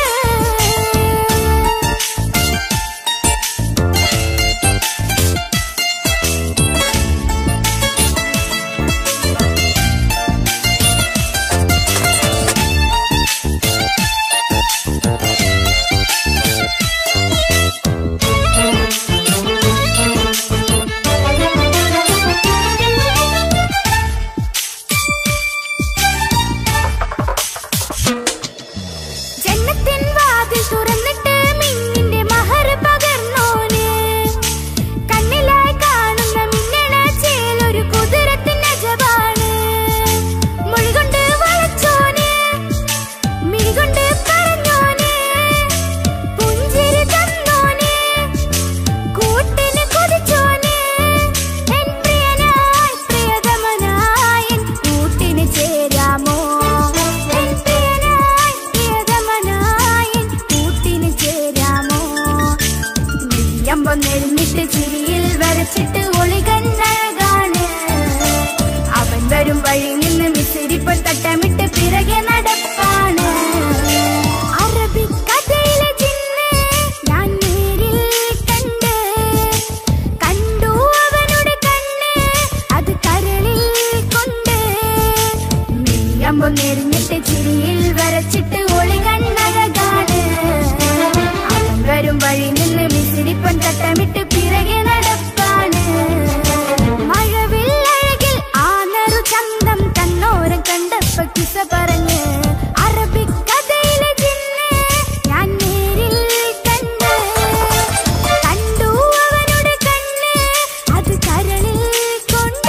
ജന്നത്തിൻ വാതിൽ തുറന്നിട്ട് മിന്നിന്റെ മഹർ പകർന്നോന്. കണ്ണിലായി കാണുന്ന മിന്നണ ചേലൊരു കുതിരത്തിന്റെ അജവാണ്. മൊഴികൊണ്ട് വളച്ചോന് മിഴികൊണ്ട് പറഞ്ഞോന് പുഞ്ചിരി തന്നോന് കൂട്ടിന് കൊതിച്ചോന്. എൻ പ്രിയനായി പ്രിയതമനായി എൻ കൂട്ടിന് ചേരാമോ? എൻ പ്രിയനായി പ്രിയതമനായി എൻ കൂട്ടിന് ചേരാമോ? നെയ്യമ്പം നെരുന്നിട്ട് ചിരിയിൽ വരച്ചിട്ട് ഒളി കണ്ണഴകാണ്. അവൻ വരും വഴി നിന്ന് മിസ്സിരിപ്പൻ തട്ടമിട്ട് പിറകെ നടപ്പാണ്. അറബിക്കഥയിലെ ജിന്ന് ഞാൻ നേരിൽ കണ്ട് കണ്ടു അവനുടെ കണ്ണ് അത് കരളിൽ കൊണ്ട്. നെയ്യമ്പം നെരുന്നിട്ട് ചിരിയിൽ വരച്ചിട്ട് ഒളി കണ്ണഴകാണ്. അവൻ വരും വഴി നിന്ന് മിസ്സിരിപ്പൻ തട്ടമിട്ട് പിറകെ നടപ്പാണ്. മഴവില്ലഴകിൽ ആ നറു ചന്തം തന്നോരം കണ്ടപ്പ കിസ പറഞ്ഞ്. അറബിക്കഥയിലെ ജിന്ന് ഞാൻ നേരിൽ കണ്ട് കണ്ടു അവനുടെ കണ്ണ് അത് കരളിൽ കൊണ്ട്.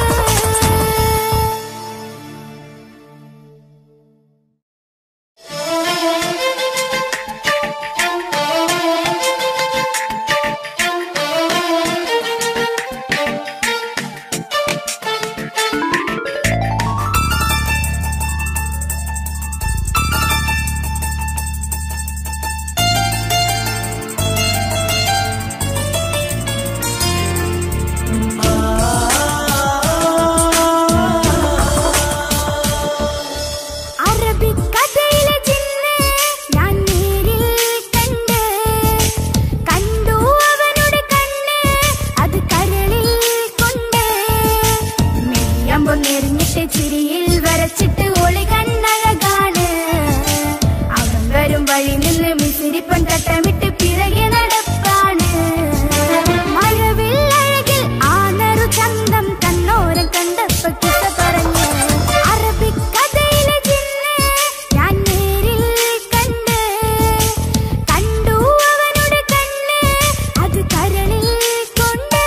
അറബിക്കഥയിലെ ജിന്ന് ഞാൻ നേരിൽ കണ്ട് കണ്ടു അവനുടെ കണ്ണ് അത് കരളിൽ കൊണ്ട്. നെയ്യമ്പം നെരിഞ്ഞിട്ട് ചിരിയിൽ വരച്ചിട്ട് ഒളി കണ്ണഴകാണ്. അവൻ വരും വഴി നിന്ന് മിസ്സിരിപ്പൻ തട്ടമിട്ട് പിറകെ നടപ്പാണ്. മഴവില്ലഴകിൽ ആ നറു ചന്തം തന്നോരം കണ്ടപ്പ കിസ പറഞ്ഞ്. അറബിക്കഥയിലെ ജിന്ന് ഞാൻ നേരിൽ കണ്ട് കണ്ടു അവനുടെ കണ്ണ് അത് കരളിൽ കൊണ്ട്.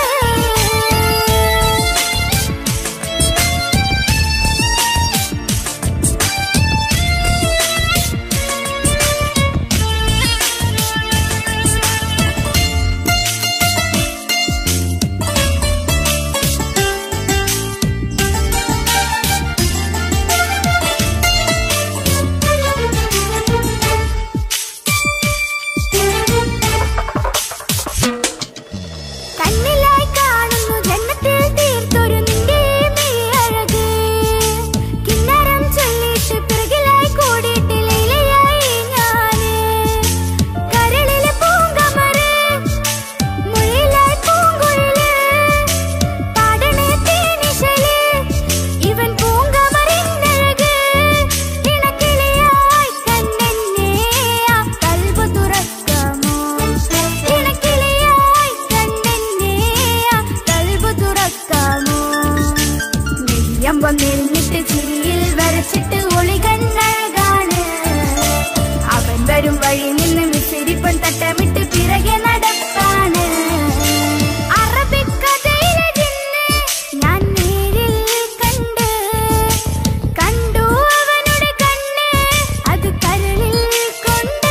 കണ്ണിലായി കാണുന്നു ജന്നത്തിൽ തീർത്തൊരു നിന്റെ മിഴിയഴക്. കിന്നരം ചൊല്ലിട്ട് പിറകിലായി കൂടിയിട്ട് ലൈലയായി ഞാന്. കരളിലെ പൂങ്കമറ് മുഴിലായി പൂങ്കുഴല് പാടണേ തേനിശല്. ഇവൻ പൂങ്കമറിന്നഴക് ഇണക്കിളിയായി കണ്ണെന്നെ ആ കൽബ് തുറക്കാമോ? ഇണക്കിളിയായി കണ്ണെന്നെ ആ കൽബ് തുറക്കാമോ? നെയ്യമ്പം നെരിഞ്ഞിട്ട് ചിരിയിൽ വരച്ചിട്ട് ഒളി കണ്ണഴകാണ്. അവൻ വരും വഴി നിന്ന് മിസ്സിരിപ്പൻ തട്ടമിട്ട് പിറകെ നടപ്പാണ്. അറബിക്കഥയിലെ ജിന്ന് ഞാൻ നേരിൽ കണ്ട് കണ്ടു അവനുടെ കണ്ണ് അത് കരളിൽ കൊണ്ട്.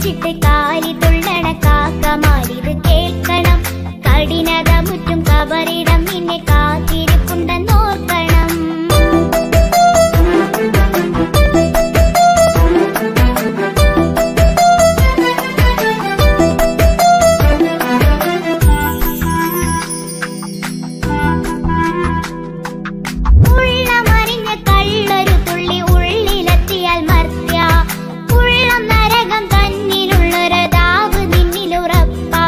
കള്ളടിച്ചിട്ട് കാലി തുള്ളണ കാക്കമാരിത് കേൾക്കണം. കഠിനത മുറ്റും കബറിടം നിന്നെ കാത്തിരിപ്പുണ്ടെന്നോർക്കണം. ഉള്ളമറിഞ്ഞ കള്ളൊരു തുള്ളി ഉള്ളിലെത്തിയാൽ മർത്യ ഉള്ളം നരകം തന്നിലുള്ളൊരതാവ് നിന്നിലുറപ്പാ.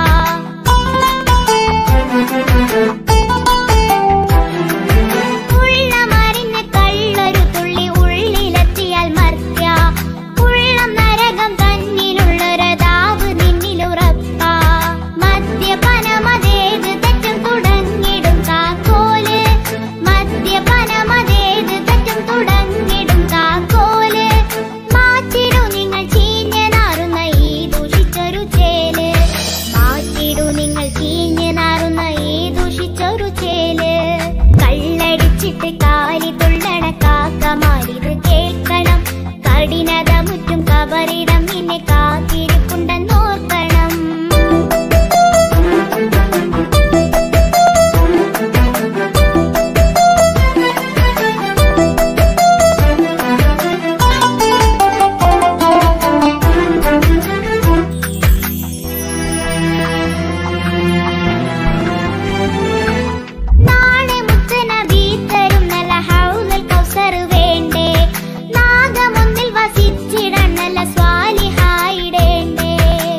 ഉള്ളമറിഞ്ഞ കള്ളൊരു തുള്ളി ഉള്ളിലെത്തിയാൽ മർത്യ ഉള്ളം നരകം തന്നിലുള്ളൊരതാവ് നിന്നിലുറപ്പാ. മദ്യപനമതേത് തെറ്റും തുടങ്ങിടും കാക്കോല്. മദ്യപനമതേത് തെറ്റും തുടങ്ങിടും കാക്കോല്. മാറ്റിടൂ നിങ്ങൾ ചീഞ്ഞ് നാറുന്ന ഈ ദൂഷിച്ചൊരു ചേല്. മാറ്റിടൂ നിങ്ങൾ ചീഞ്ഞ് നാറുന്ന ഈ ദൂഷിച്ചൊരു ചേല്. കള്ളടിച്ചിട്ട് കാലി തുള്ളണ കാക്കമാരിത് കേൾക്കണം. കഠിനത മുറ്റും കബറിടം നിന്നെ കാത്തിരിപ്പുണ്ടെന്നോർക്കണം. നാളെ മുത്തനബി തരും നല്ല ഹൗലുൽ കൗസർ വേണ്ടേ. നാഗമൊന്നിൽ വസിച്ചിടാൻ നല്ല സ്വാലിഹായിടേണ്ടേ.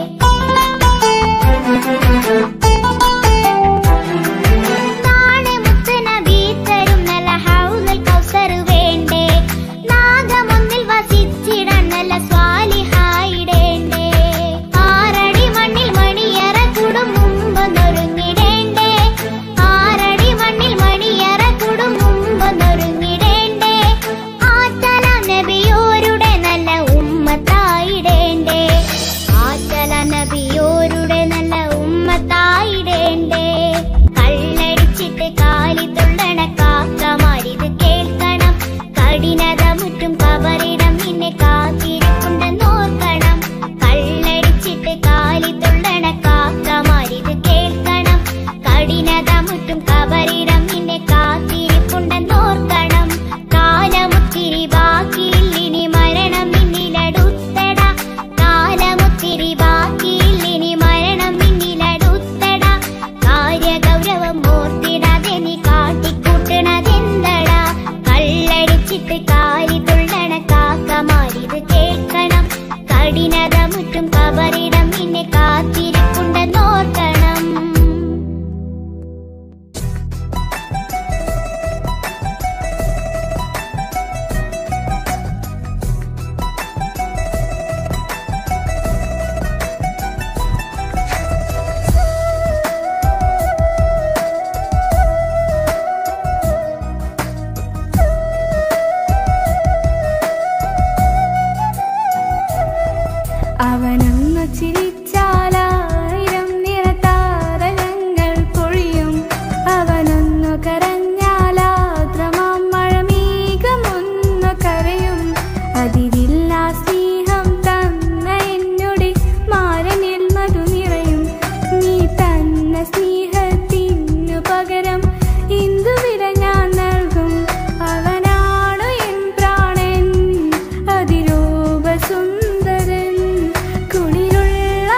നാളെ മുത്തനബി തരും നല്ല ഹൗലുൽ കൗസർ വേണ്ടേ. നാഗമൊന്നിൽ വസിച്ചിടാൻ നല്ല സ്വാലിഹായിടേണ്ടേ. ആറടി മണ്ണിൽ മണിയറ കൂടും മുമ്പൊന്നൊരുങ്ങിടേണ്ടേ. ആറടി മണ്ണിൽ മണിയറ കൂടും മുമ്പൊന്നൊരുങ്ങിടേണ്ടേ. ആറ്റല നബിയോരുടെ നല്ല ഉമ്മത്തായിടേണ്ടേ. ആറ്റല നബിയോരുടെ നല്ല ഉമ്മത്തായിടേണ്ടേ. കള്ളടിച്ചിട്ട് കാലി തുള്ളണ കാക്കമാരിത് കേൾക്കണം. കഠിനത മുറ്റും കബറിടം നിന്നെ കാത്തിരിപ്പുണ്ടെന്നോർക്കണം. കള്ളടിച്ചിട്ട് കാലി തുള്ളണ കാക്കമാരിത് കേൾക്കണം. കഠിനത മുറ്റും കബറിടം നിന്നെ കാത്തിരിപ്പുണ്ടെന്നോർക്കണം. കാലമുത്തിരി ബാക്കിയില്ലിനി മരണം നിന്നിലടുത്തട. കാലമുത്തിരി ബാക്കിയില്ലിനി മരണം നിന്നിലടുത്തട. കാര്യഗൗരവം ഓർത്തിടാതെ നീ കാട്ടിക്കൂട്ടണതെന്തടാ. കള്ളടിച്ചിട്ട് കാലി തുള്ളണ കാക്കമാരിത് കേൾക്കണം. കഠിനത മുറ്റും കബറിടം നിന്നെ കാത്തിരിപ്പുണ്ടെന്നോർക്കണം. അവനൊന്നു ചിരിച്ചാലായിരം നിറതാരകങ്ങൾ പൊഴിയും. അവനൊന്നു കരഞ്ഞാലാദ്രമാം മഴമേഘമൊന്നു കരയും. അതിരില്ലാ സ്നേഹം തന്ന എന്നോട് മാരനിൽ മധു നിറയും. നീ തന്ന സ്നേഹത്തിനു പകരം ഇന്ദുവില ഞാൻ നൽകും. അവനാണു എൻ പ്രാണൻ അതിരൂപസുന്ദരൻ. കുളിരുള്ള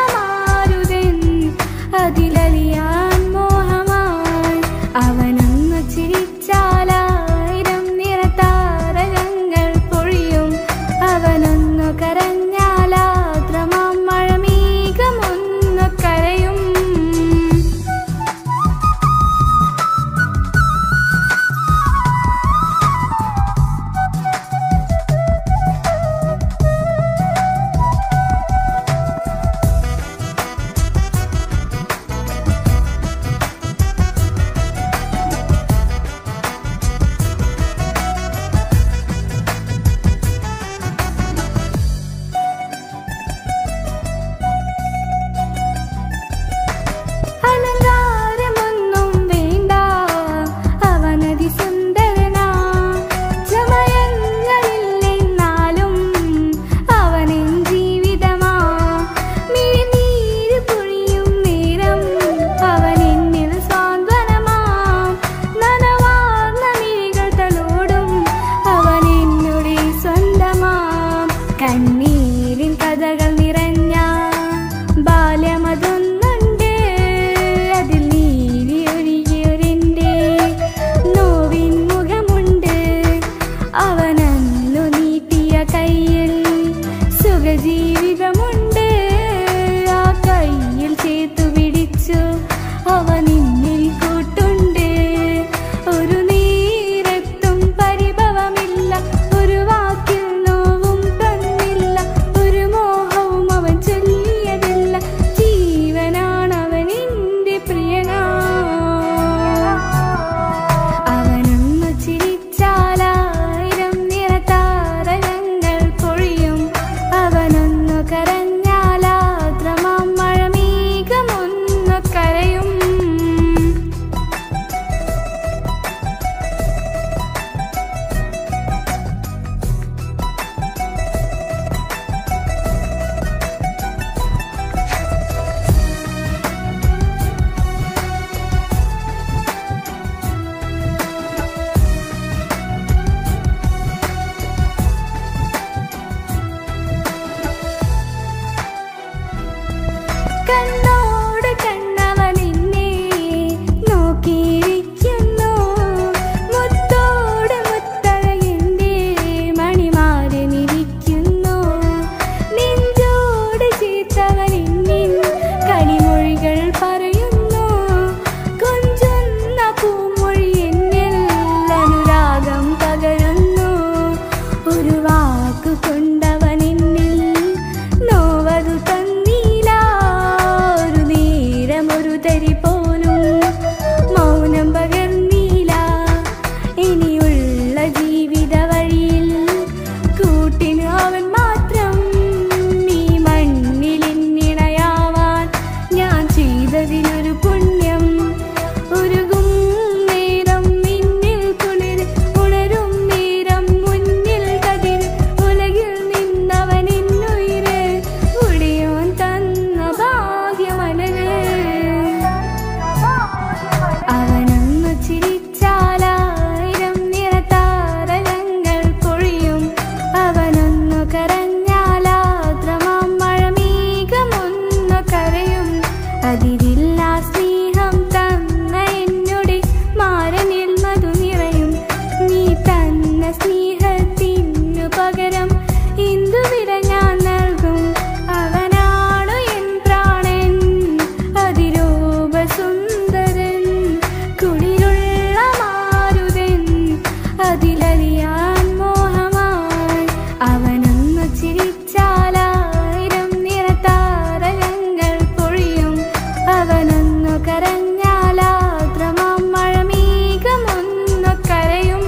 കണ്ണോട് കണ്ണവൻ എന്നെ നോക്കിയിരിക്കുന്നു. മുത്തോട് മുത്തഴകിന്റെ മണിമാരനിരിക്കുന്നു. നെഞ്ചോട് ചേർത്തവൻ എന്നിൽ കളിമൊഴികൾ പറയുന്നു. കൊഞ്ചുന്ന പൂമൊഴി എന്നിൽ അനുരാഗം പകരുന്നു. ഒരു വാക്കു കൊണ്ടവൻ എന്നിൽ നോവതു തന്നീല. ഒരു നേരം ഒരു തരി പോലും മൗനം പകർന്നീല. ഇനിയുള്ള ജീവിത വഴിയിൽ കൂട്ടിന് അവൻ മാത്രം. ഈ മണ്ണിൽ എന്നിണയാവാൻ ഞാൻ ചെയ്തതിനൊരു പുണ്യം. ഉരുകും നേരം നിന്നിൽ കുളിർ ഉണരും നേരം മുന്നിൽ കതിർ. ഉലകിൽ നിന്നവൻ എന്നുയിര് ഒടിയോൻ തന്ന ഭാഗ്യമലര്. അവനൊന്നു ചിരിച്ചാലായിരം നിറതാരകങ്ങൾ പൊഴിയും. അവനൊന്നു കരഞ്ഞാലാദ്രമാം മഴമേഘമൊന്നു കരയും. അതിരില്ല സ്നേഹം തന്ന എന്നോട് മാരനിൽ മധു നിറയും. നീ തന്ന സ്നേഹത്തിനു പകരം ഇന്ദുവിര ഞാൻ നൽകും. അവനാണു എൻ പ്രാണൻ അതിരൂപ സുന്ദരൻ. കുളിരുള്ള മാരുതൻ അതിലലിയാൻ മോഹമായി. അവനൊന്നു ചിരിച്ചാലായിരം നിറതാരകങ്ങൾ പൊഴിയും. അവനൊന്നു കരഞ്ഞാലാദ്രമാം മഴമേഘമൊന്നു കരയും.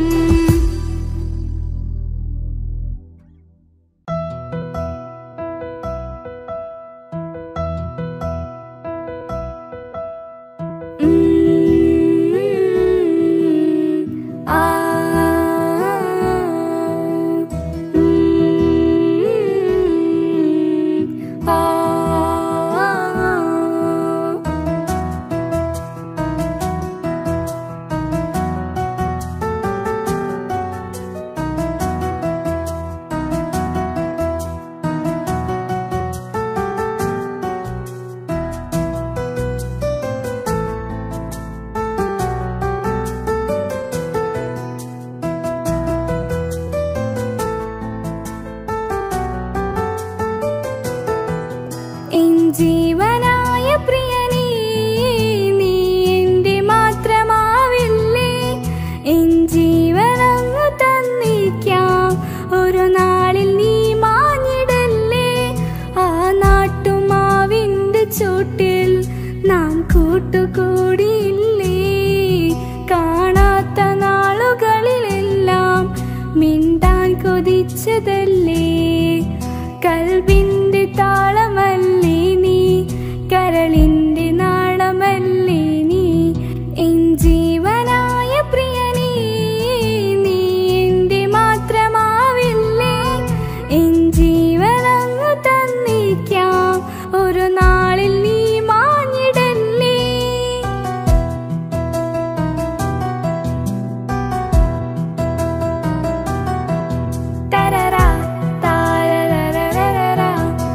എൻ ജീവനായ പ്രിയനേ, നീ എന്റെ മാത്രമാവില്ലേ? എൻ ജീവനങ്ങ് തന്നിക്കാം, ഒരു നാളിൽ നീ മാഞ്ഞിടല്ലേ? ആ നാട്ടുമാവിന്റെ ചോട്ടിൽ നാം കൂട്ടുകൂടിയില്ലേ? കാണാത്ത നാളുകളിലെല്ലാം മിണ്ടാൻ കൊതിച്ചതല്ലേ? കൽബിന്റെ താളമല്ലേ നീ, കരളിന്റെ നാളമല്ലേ നീ? എൻ ജീവനായ പ്രിയനേ, നീ എന്റെ മാത്രമാവില്ലേ? എൻ ജീവനങ്ങ് തന്നിക്കാം, ഒരു നാളിൽ നീ മാഞ്ഞിടല്ലേ? തരറാ താരരരരരരാ.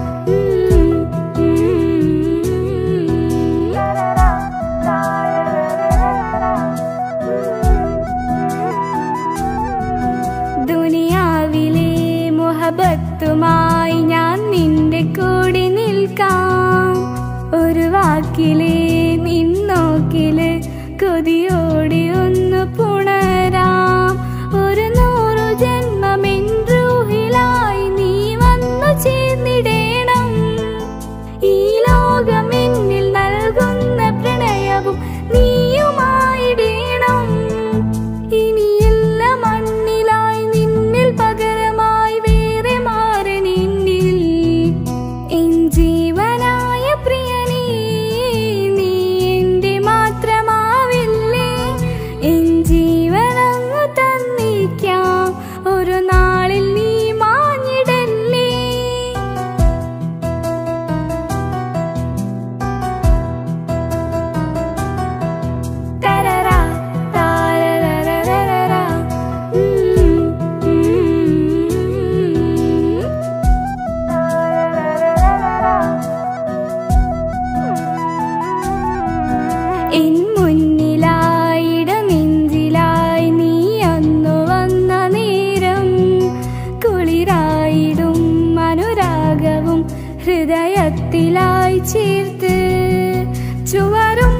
ദുനിയാവിലെ മുഹബത്തുമായി ഞാൻ നിന്റെ കൂടെ നിൽക്കാം. ഒരു വാക്കിലെ നിന്നോക്കില് കൊതിയോടെ ഒന്ന് പുണരാം. ഒരു 100 ജന്മമെൻ റൂഹിലായി നീ വന്നു ചേർന്നിടേണം. ഈ ലോകം എന്നിൽ നൽകുന്ന പ്രണയവും നീയുമായിടേണം. ഇനിയില്ല മണ്ണിലായി നിന്നിൽ പകരമായി വേറെ മാറനെന്നിൽ. എൻ ജീവനായ പ്രിയനേ, നീ എന്റെ മാത്രമാവില്ലേ? എൻ ജീവനങ്ങ് തന്നിക്കാം, ഒരു നാളിൽ നീ മാഞ്ഞിടല്ലേ? തരറാ താരരരരരാ. ഹൃദയത്തിലായി ചേർത്ത് ചുവരും